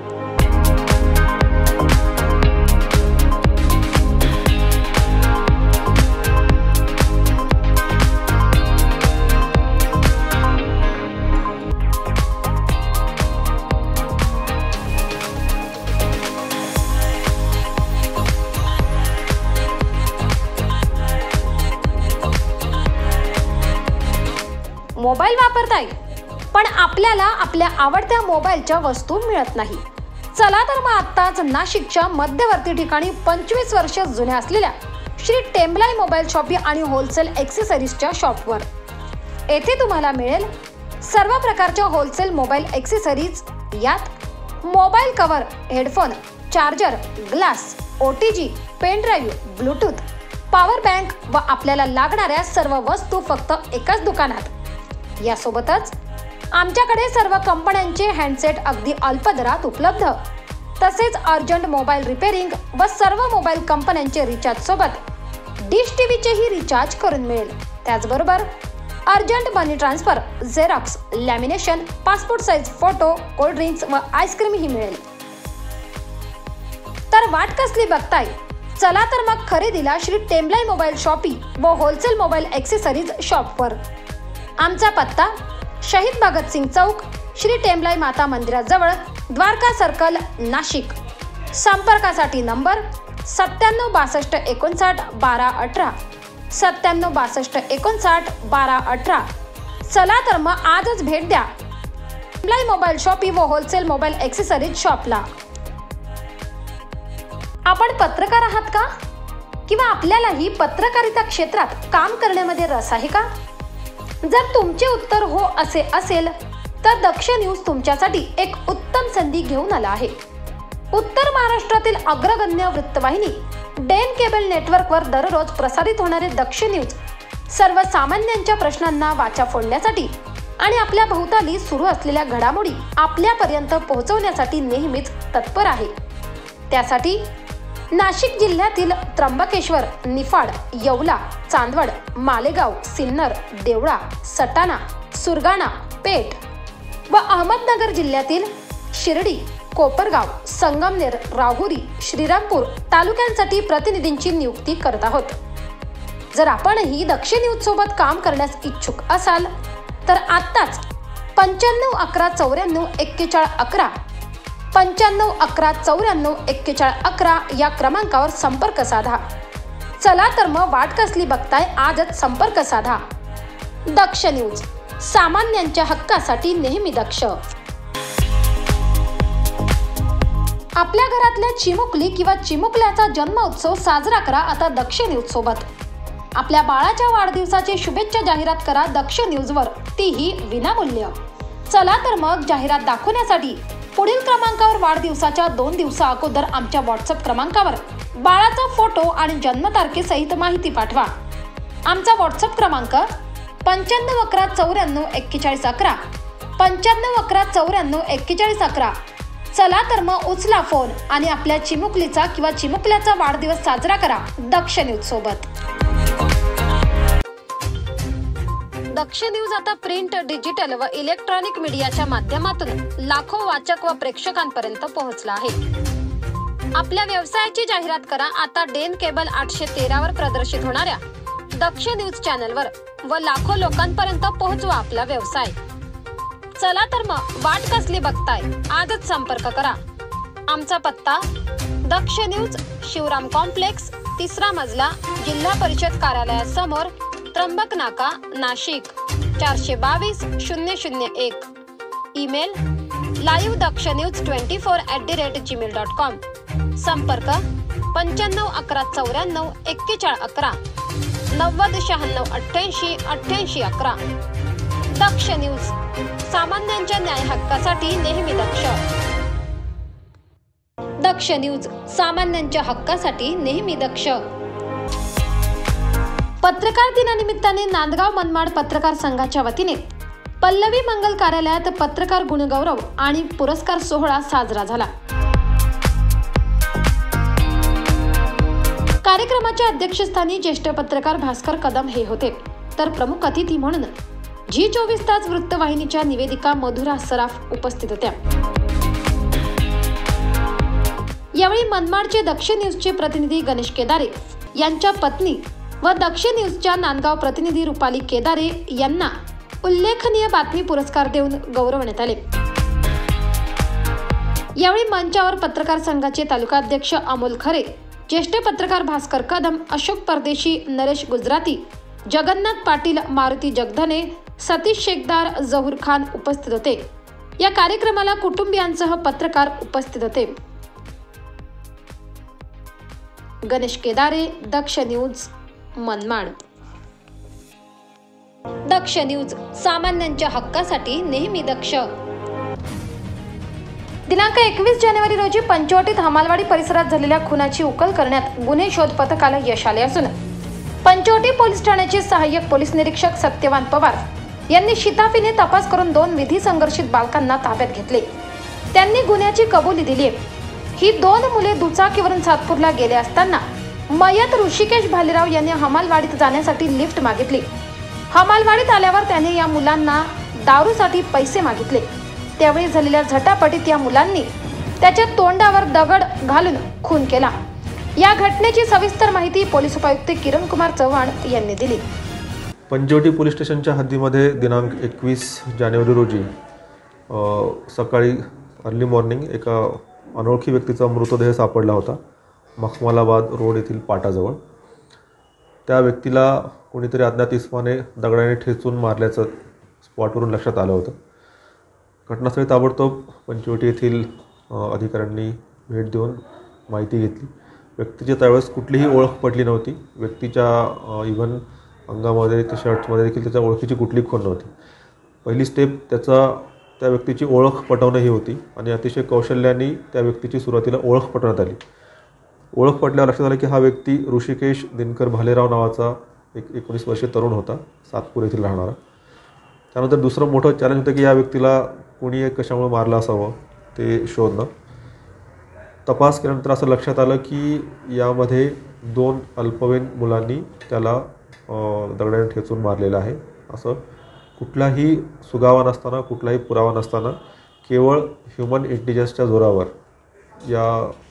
मोबाईल वापरताय पण आपल्याला आपल्या आवडत्या मोबाईलच्या वस्तू मिळत नाही. चला तर मग आत्ताच नाशिकच्या मध्यवर्ती ठिकाणी पंचवीस वर्ष जुन्या असलेल्या श्री टेम्बलाई मोबाईल शॉपी आणि होलसेल एक्सेसरीजच्या शॉपवर. येथे तुम्हाला मिळेल सर्व प्रकारच्या होलसेल मोबाईल एक्सेसरीज. यात mobile cover, headphone, charger, glass, OTG, pen drive, Bluetooth, power bank व आपल्याला लागणाऱ्या सर्व वस्तू फक्त एकाच दुकानात. यासोबतच आमच्याकडे सर्व कंपन्यांचे हँडसेट अगदी अल्प दरात उपलब्ध. तसेच अर्जंट मोबाईल रिपेअरिंग व सर्व मोबाईल कंपन्यांचे रिचार्ज सोबत डिश टीव्हीचेही रिचार्ज करून मिळेल. त्याचबरोबर urgent money transfer, xerox, lamination, passport size photo, cold drinks व आईस्क्रीमही मिळेल. तर वाट कसली बघताय? चला तर मग खरेदीला श्री टेम्बलाई मोबाईल शॉपी व होलसेल मोबाईल एक्सेसरीज शॉपवर. आमचा पत्ता शहीद भगतसिंग चौक, श्री टेम्बलाई माता मंदिराजवळ, द्वारका सर्कल, नाशिक. संपर्कासाठी नंबर सत्त्याण्णव बासष्ट एकोणसाठ बारा अठरा, सत्त्याण्णव बासष्ट एकोणसाठ बारा अठरा. चला तर मग आजच भेट द्या टेम्बलाई मोबाईल शॉपी व होलसेल मोबाईल एक्सेसरीज शॉपला. आपण पत्रकार आहात का? किंवा आपल्यालाही पत्रकारिता क्षेत्रात काम करण्यामध्ये रस आहे का? जर तुमचे उत्तर हो असे असेल तर दक्ष न्यूज तुमच्यासाठी एक उत्तम संधी घेऊन आला आहे. उत्तर महाराष्ट्रातील अग्रगण्य वृत्तवाहिनी डेन केबल नेटवर्कवर दररोज प्रसारित होणारे दक्ष न्यूज सर्वसामान्यांच्या प्रश्नांना वाचा फोडण्यासाठी आणि आपल्या भोवताली सुरू असलेल्या घडामोडी आपल्यापर्यंत पोहोचवण्यासाठी नेहमीच तत्पर आहे. त्यासाठी नाशिक जिल्ह्यातील त्र्यंबकेश्वर, निफाड, येवला, चांदवड, मालेगाव, सिन्नर, देवळा, सटाणा, सुरगाणा, पेठ व अहमदनगर जिल्ह्यातील शिर्डी, कोपरगाव, संगमनेर, राहुरी, श्रीरामपूर तालुक्यांसाठी प्रतिनिधींची नियुक्ती करत आहोत. जर आपणही दक्ष न्यूज सोबत काम करण्यास इच्छुक असाल तर आत्ताच पंच्याण्णव अकरा चौऱ्याण्णव एक्केचाळीस अकरा पंच्याण्णव अकरा चौऱ्याण्णव एक्केचाळीस अकरा या क्रमांकावर संपर्क साधा. चला तर मग वाट कसली बघताय, आजच संपर्क साधा. दक्ष न्यूज, सामान्यांच्या हक्कासाठी नेहमी दक्ष. आपल्या घरातल्या चिमुकली किंवा चिमुकल्याचा जन्म उत्सव साजरा करा आता दक्ष न्यूज सोबत. आपल्या बाळाच्या वाढदिवसाची शुभेच्छा जाहिरात करा दक्ष न्यूजवर, तीही विनामूल्य। चला तर मग जाहिरात दाखवण्यासाठी पुढील क्रमांकावर वाढदिवसाच्या दोन दिवसा अगोदर आमच्या व्हॉट्सअप क्रमांकावर बाळाचा फोटो आणि जन्मतारखेसहित माहिती पाठवा। आमचा व्हॉट्सअप क्रमांक पंच्याण्णव अकरा चौऱ्याण्णव एक्केचाळीस अकरा पंच्याण्णव अकरा चौऱ्याण्णव एक्केचाळीस अकरा। चला तर मग उचला फोन आणि आपल्या चिमुकलीचा किंवा चिमुकल्याचा वाढदिवस साजरा करा दक्ष न्यूज सोबत। दक्ष न्यूज आता प्रिंट, डिजिटल व इलेक्ट्रॉनिक मीडियाच्या माध्यमातून लाखो वाचक व प्रेक्षकांपर्यंत पोहोचला आहे। आपल्या व्यवसायाची जाहिरात करा आता डेन केबल आठशे तेरा वर प्रदर्शित होणाऱ्या दक्ष न्यूज चॅनलवर व लाखो लोकांपर्यंत पोहोचवा आपला व्यवसाय। चला तर मग वाट कसली बघताय, आजच संपर्क करा। आमचा पत्ता दक्ष न्यूज, शिवराम कॉम्प्लेक्स, तिसरा मजला, जिल्हा परिषद कार्यालयासमोर, त्र्यंबक नाका, नाशिक चारशे बावीस शून्य शून्य एक। Email live Daksh news twenty four at the rate Gmail dot com. संपर्क पंच्याण्णव अकरा चौऱ्याण्णव एक्केचाळीस अकरा नव्वद शहाण्णव अठ्ठ्याऐंशी अठ्ठ्याऐंशी अकरा। दक्ष न्यूज, सामान्यांच्या न्याय हक्कासाठी नेहमी दक्ष। दक्ष न्यूज, सामान्यांच्या हक्कासाठी नेहमी दक्ष। पत्रकार दिनानिमित्ताने नांदगाव मनमाड पत्रकार संघाच्या वतीने पल्लवी मंगल कार्यालयात पत्रकार गुणगौरव आणि पुरस्कार सोहळा साजरा झाला। कार्यक्रमाच्या अध्यक्षस्थानी ज्येष्ठ पत्रकार भास्कर कदम हे होते, तर प्रमुख अतिथी म्हणून झी चोवीस तास वृत्तवाहिनीच्या निवेदिका मधुरा सराफ उपस्थित होत्या। यावेळी मनमाडचे दक्ष न्यूजचे प्रतिनिधी गणेश केदारे यांच्या पत्नी व दक्ष न्यूजच्या नांदगाव प्रतिनिधी रुपाली केदारे यांना उल्लेखनीय बातमी पुरस्कार देऊन गौरवण्यात आले। यावेळी मंचावर पत्रकार संघाचे तालुकाध्यक्ष अमोल खरे, ज्येष्ठ पत्रकार भास्कर कदम, अशोक परदेशी, नरेश गुजराती, जगन्नाथ पाटील, मारुती जगधने, सतीश शेखदार, जहूर खान उपस्थित होते। या कार्यक्रमाला कुटुंबियांसह पत्रकार उपस्थित होते। गणेश केदारे, दक्ष न्यूज, मनमाड। दक्ष न्यूज, सामान्यांच्या हक्कासाठी नेहमी दक्ष। दिनांक एकवीस जानेवारी रोजी पंचवटीत हमालवाडी परिसरात झालेल्या खुनाची उकल करण्यात गुन्हे शोध पथकाला यश आले असून पंचवटी पोलीस ठाण्याचे सहाय्यक पोलीस निरीक्षक सत्यवान पवार यांनी शिताफीने तपास करून दोन विधी संघर्षित बालकांना ताब्यात घेतले। त्यांनी गुन्ह्याची कबुली दिली आहे। ही दोन मुले दुचाकीवरून सातपूरला गेले असताना मयत ऋषिकेश भालेराव यांनी हमालवाडीत जाण्यासाठी लिफ्ट मागितली। हमालवाडीत आल्यावर त्याने या मुलांना दारूसाठी पैसे मागितले। त्यावेळी झालेल्या झटापटीत या मुलांनी त्याच्या तोंडावर दगड घालून खून केला। या घटनेची सविस्तर माहिती पोलीस उपायुक्त किरण कुमार चव्हाण यांनी दिली। पंचवटी पोलीस स्टेशनच्या हद्दीमध्ये दिनांक एकवीस जानेवारी रोजी सकाळी अर्ली मॉर्निंग एका अनोळखी व्यक्तीचा मृतदेह सापडला होता मखमलाबाद रोड येथील पाटाजवळ। त्या व्यक्तीला कोणीतरी अज्ञात इसमाने दगडाने ठेचून मारल्याचं स्पॉटवरून लक्षात आलं होतं। घटनास्थळी ताबडतोब पंचवटी येथील अधिकाऱ्यांनी भेट देऊन माहिती घेतली। व्यक्तीची त्यावेळेस कुठलीही ओळख पटली नव्हती। व्यक्तीच्या इव्हन अंगामध्ये, त्या शर्ट्समध्ये देखील त्याच्या ओळखीची कुठली खूण नव्हती। पहिली स्टेप त्याचा त्या व्यक्तीची ओळख पटवणं ही होती आणि अतिशय कौशल्याने त्या व्यक्तीची सुरुवातीला ओळख पटवण्यात आली। ओळख पटल्यावर लक्षात आलं की हा व्यक्ती ऋषिकेश दिनकर भालेराव नावाचा एक एकोणीस वर्षीय तरुण होता, सातपूर येथील राहणारा। त्यानंतर दुसरं मोठं चॅलेंज होतं की या व्यक्तीला कोणी एक कशामुळे मारलं असावं ते शोधणं। तपास केल्यानंतर असं लक्षात आलं की यामध्ये दोन अल्पवयीन मुलांनी त्याला दगडाने ठेचून मारलेलं आहे। असं कुठलाही सुगावा नसताना, कुठलाही पुरावा नसताना केवळ ह्युमन इंटेलिजन्सच्या जोरावर या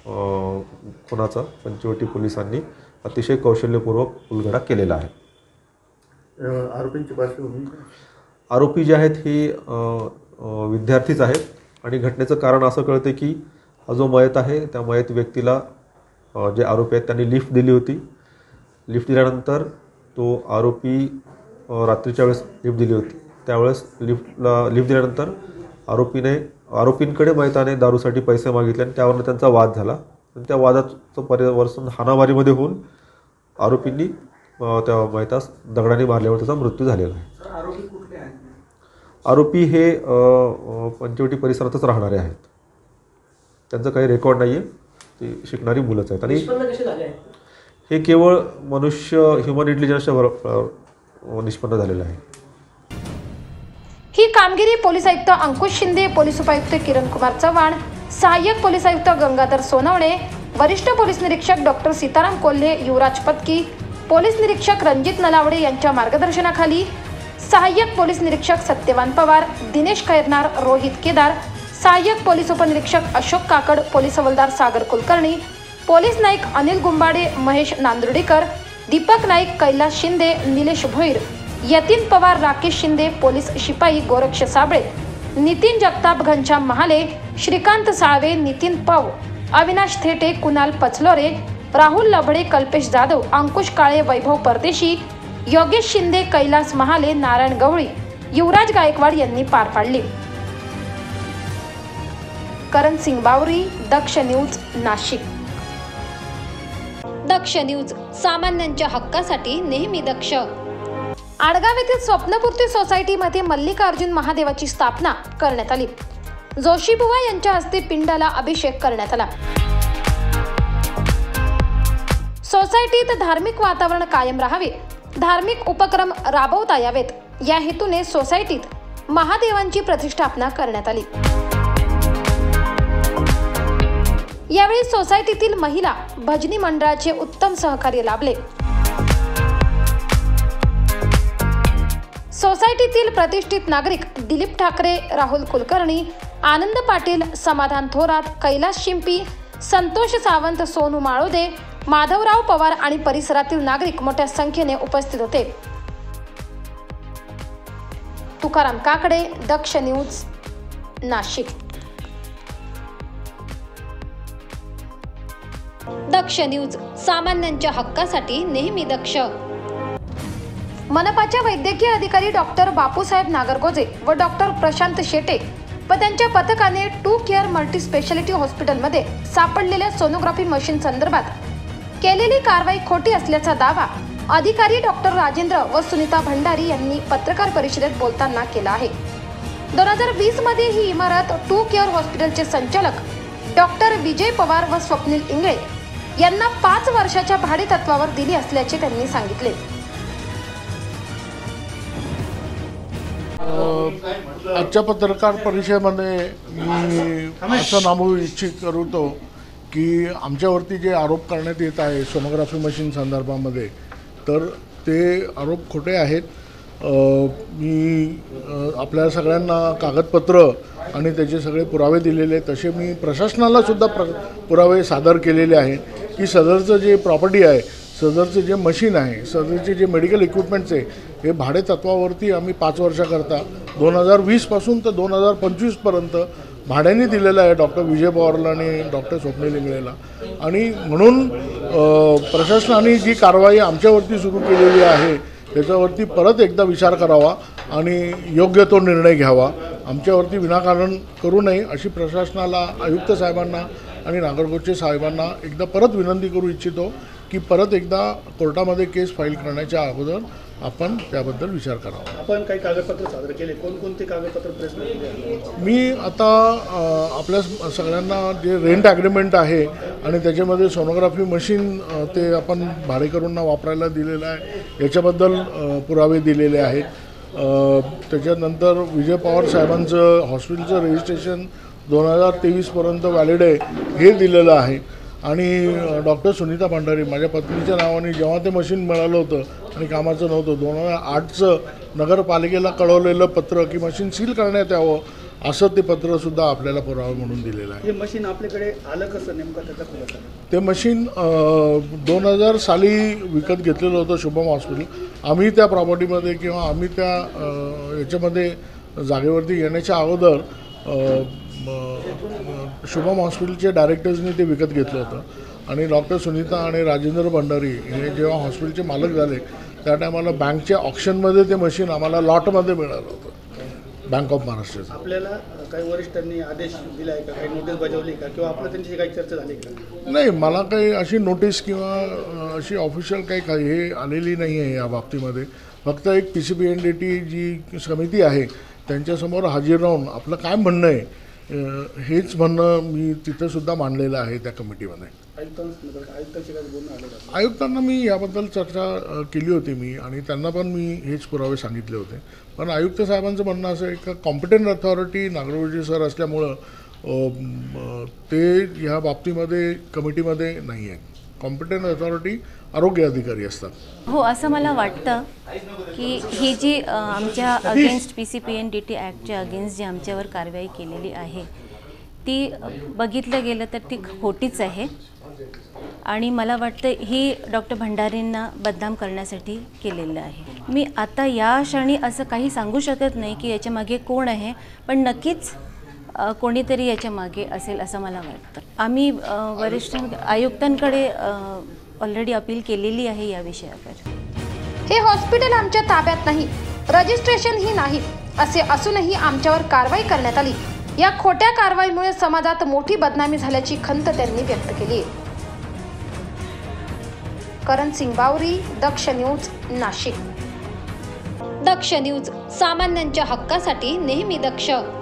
खुनाचा पंचवटी पोलिसांनी अतिशय कौशल्यपूर्वक उलगडा केलेला आहे। आरोपींची पार्श्वभूमी, आरोपी जे आहेत ही विद्यार्थीच आहेत आणि घटनेचं कारण असं कळतं की हा जो मयत आहे त्या मयत व्यक्तीला जे आरोपी आहेत त्यांनी लिफ्ट दिली होती। लिफ्ट दिल्यानंतर तो आरोपी रात्रीच्या वेळेस लिफ्ट दिली होती, त्यावेळेस लिफ्टला लिफ्ट दिल्यानंतर आरोपीने आरोपींकडे मयताने दारूसाठी पैसे मागितले आणि त्यावरून त्यांचा वाद झाला आणि त्या वादाचं परिवर्तन हाणामारीमध्ये होऊन आरोपींनी अ, त्या मैतास दगडाने मारल्यावर त्याचा मृत्यू झालेला आहे. आरोपी हे अ, अ, पंचवटी परिसरातच राहणारे आहेत. त्यांचं काही रेकॉर्ड नाही आहे. ते शिकणारी मुलंच आहेत आणि हे केवळ मनुष्य ह्युमन इंटेलिजन्सच्या वर निष्पन्न झालेलं आहे. ही कामगिरी पोलीस आयुक्त अंकुश शिंदे, पोलीस उपायुक्त किरण कुमार चव्हाण, सहाय्यक पोलीस आयुक्त गंगाधर सोनवणे, वरिष्ठ पोलीस निरीक्षक डॉक्टर सीताराम कोल्हे, युवराज पत्की, पोलीस निरीक्षक रणजित नलावडे यांच्या मार्गदर्शनाखाली सहाय्यक पोलीस निरीक्षक सत्यवान पवार, दिनेश खैरनार, रोहित केदार, सहाय्यक पोलीस उपनिरीक्षक अशोक काकड, पोलीस हवालदार सागर कुलकर्णी, पोलीस नाईक अनिल गुंबाडे, महेश नांदुर्डीकर, दीपक नाईक, कैलास शिंदे, निलेश भोईर, यतीन पवार, राकेश शिंदे, पोलीस शिपाई गोरक्ष साबळे, नितीन जगताप, घनश्याम महाले, श्रीकांत साळवे, नितीन पव, अविनाश थेटे, कुणाल पचलोरे, राहुल लभडे, कल्पेश जाधव, अंकुश काळे, वैभव परदेशी, योगेश शिंदे, कैलास महाले, नारायण गवळी, युवराज गायकवाड यांनी पार पाडली. करण सिंग बावरी, दक्ष न्यूज, नाशिक. दक्ष न्यूज, सामान्यांच्या हक्कासाठी नेहमी दक्ष. आडगाव येथील स्वप्नपूर्ती सोसायटीमध्ये मल्लिकार्जुन महादेवाची स्थापना करण्यात आली. जोशीबुवा यांच्या हस्ते पिंडाला अभिषेक करण्यात आला. सोसायटीत धार्मिक वातावरण कायम राहावे, धार्मिक उपक्रम राबवता यावेत या हेतूने सोसायटीत महादेवांची प्रतिष्ठापना करण्यात आली. यावेळी सोसायटीतील महिला भजनी मंडळाचे उत्तम सहकार्य लाभले. सोसायटीतील प्रतिष्ठित नागरिक दिलीप ठाकरे, राहुल कुलकर्णी, आनंद पाटील, समाधान थोरात, कैलास शिंपी, संतोष सावंत, सोनू माळोदे, माधवराव पवार आणि परिसरातील नागरिक मोठ्या संख्येने उपस्थित होते. तुकाराम काकडे, दक्ष न्यूज, नाशिक. दक्ष न्यूज, सामान्यांच्या हक्कासाठी नेहमी दक्ष. मनपाच्या वैद्यकीय अधिकारी डॉक्टर बापूसाहेब नागरगोजे व डॉक्टर प्रशांत शेटे व त्यांच्या पथकाने टू केअर मल्टी स्पेशालिटी हॉस्पिटलमध्ये सापडलेल्या सोनोग्राफी मशीन संदर्भात केलेली कारवाई खोटी असल्याचा दावा अधिकारी डॉक्टर राजेंद्र व सुनीता भंडारी यांनी पत्रकार परिषदेत बोलताना केला आहे. दोन हजार वीस मध्ये ही इमारत टू केअर हॉस्पिटलचे संचालक डॉक्टर विजय पवार व स्वप्नील इंगळे यांना पाच वर्षाच्या भाडे तत्वावर दिली असल्याचे त्यांनी सांगितले. आजच्या पत्रकार परिषदेमध्ये मी असं नामवू इच्छित करतो की आमच्यावरती जे आरोप करण्यात येत आहे सोनोग्राफी मशीन संदर्भामध्ये, तर ते आरोप खोटे आहेत. मी आपल्या सगळ्यांना कागदपत्र आणि त्याचे सगळे पुरावे दिलेले, तसे मी प्रशासनाला सुद्धा प्र पुरावे सादर केलेले आहेत की सदरचं जे प्रॉपर्टी आहे, सदरचं जे मशीन आहे, सदरचे जे मेडिकल इक्विपमेंट्स आहे, हे भाडे तत्वावरती आम्ही पाच वर्षाकरता दोन हजार वीसपासून तर दोन हजार पंचवीसपर्यंत भाड्याने दिलेलं आहे डॉक्टर विजय पवारला आणि डॉक्टर स्वप्नील इंगळेला. आणि म्हणून प्रशासनाने जी कारवाई आमच्यावरती सुरू केलेली आहे त्याच्यावरती परत एकदा विचार करावा आणि योग्य तो निर्णय घ्यावा. आमच्यावरती विनाकारण करू नये अशी प्रशासनाला, आयुक्त साहेबांना आणि नागरगोचे साहेबांना एकदा परत विनंती करू इच्छितो की परत एकदा कोर्टामध्ये केस फाईल करण्याच्या अगोदर आपण त्याबद्दल विचार करावा. आपण काही कागदपत्र सादर केले, कोणकोणते कागदपत्र प्रेसला केले? मी आता आपल्या सगळ्यांना जे रेंट ॲग्रीमेंट आहे आणि त्याच्यामध्ये सोनोग्राफी मशीन ते आपण भाडेकरूंना वापरायला दिलेलं आहे याच्याबद्दल पुरावे दिलेले आहेत. त्याच्यानंतर विजय पवार साहेबांचं हॉस्पिटलचं रजिस्ट्रेशन दोन हजार तेवीसपर्यंत व्हॅलिड आहे हे दिलेलं आहे. आणि डॉक्टर सुनीता भंडारी माझ्या पत्नीच्या नावाने जेव्हा ते मशीन मिळालं होतं आणि कामाचं नव्हतं, दोन हजार आठचं नगरपालिकेला कळवलेलं पत्र की मशीन सील करण्यात यावं असं ते पत्रसुद्धा आपल्याला पुरावा म्हणून दिलेलं आहे. हे मशीन आपल्याकडे आलं कसं, नेमकं त्याचा खुलासा? ते मशीन दोन हजार साली विकत घेतलेलं होतं शुभम हॉस्पिटल. आम्ही त्या प्रॉपर्टीमध्ये किंवा आम्ही त्या याच्यामध्ये जागेवरती येण्याच्या अगोदर शुभम हॉस्पिटलच्या डायरेक्टर्सनी ते विकत घेतलं होतं. आणि डॉक्टर सुनीता आणि राजेंद्र भंडारी हे जेव्हा हॉस्पिटलचे मालक झाले त्या टायमाला बँकच्या ऑप्शनमध्ये ते मशीन आम्हाला लॉटमध्ये मिळालं होतं. बँक ऑफ महाराष्ट्राचा. आपल्याला अ, काही वरिष्ठांनी आदेश दिला आहे का, काही नोटीस बजावली का, किंवा आपलं त्यांची काही चर्चा झाली का? नाही, मला काही अशी नोटीस किंवा अ, अशी ऑफिशियल काही काही हे आलेली नाही आहे या बाबतीमध्ये. फक्त एक P C P N D T जी समिती आहे त्यांच्यासमोर हजर राहून आपलं काय म्हणणं आहे अ, हेच म्हणणं मी तिथंसुद्धा मांडलेलं आहे त्या कमिटीमध्ये. आयुक्तांस आयुक्तांशी काही बोलणं आलं का? आयुक्तांना मी याबद्दल चर्चा अ, केली होती मी, आणि त्यांना पण मी हेच पुरावे सांगितले होते. पण आयुक्त साहेबांचं म्हणणं असं आहे का कॉम्पिटंट अथॉरिटी नागरगोजे सर असल्यामुळं अ, म, ते ह्या बाबतीमध्ये कमिटीमध्ये नाही आहे. कॉम्पिटंट अथॉरिटी आरोग्य अधिकारी असतात. हो, असं मला वाटतं की ही जी अ, आमच्या against P C P N D T ॲक्टच्या अगेन्स्ट जी आमच्यावर कारवाई केलेली आहे ती बघितलं गेलं तर ती खोटीच आहे. आणि मला वाटतं ही डॉक्टर भंडारेंना बदनाम करण्यासाठी केलेलं आहे. मी आता या क्षणी असं काही सांगू शकत नाही की याच्या मागे कोण आहे, पण नक्कीच अ, कोणीतरी याच्या मागे असेल असं मला वाटतं. आम्ही अ, वरिष्ठ आयुक्तांकडे ऑलरेडी अपील केलेली आहे या विषयावर. हे हॉस्पिटल आमच्या ताब्यात नाही, रजिस्ट्रेशन ही नाही असे असूनही आमच्यावर कारवाई करण्यात आली. या खोट्या कारवाईमुळे समाजात मोठी बदनामी झाल्याची खंत त्यांनी व्यक्त केली. करण सिंग बावरी, दक्ष न्यूज, नाशिक. दक्ष न्यूज, सामान्यांच्या हक्कासाठी नेहमी दक्ष.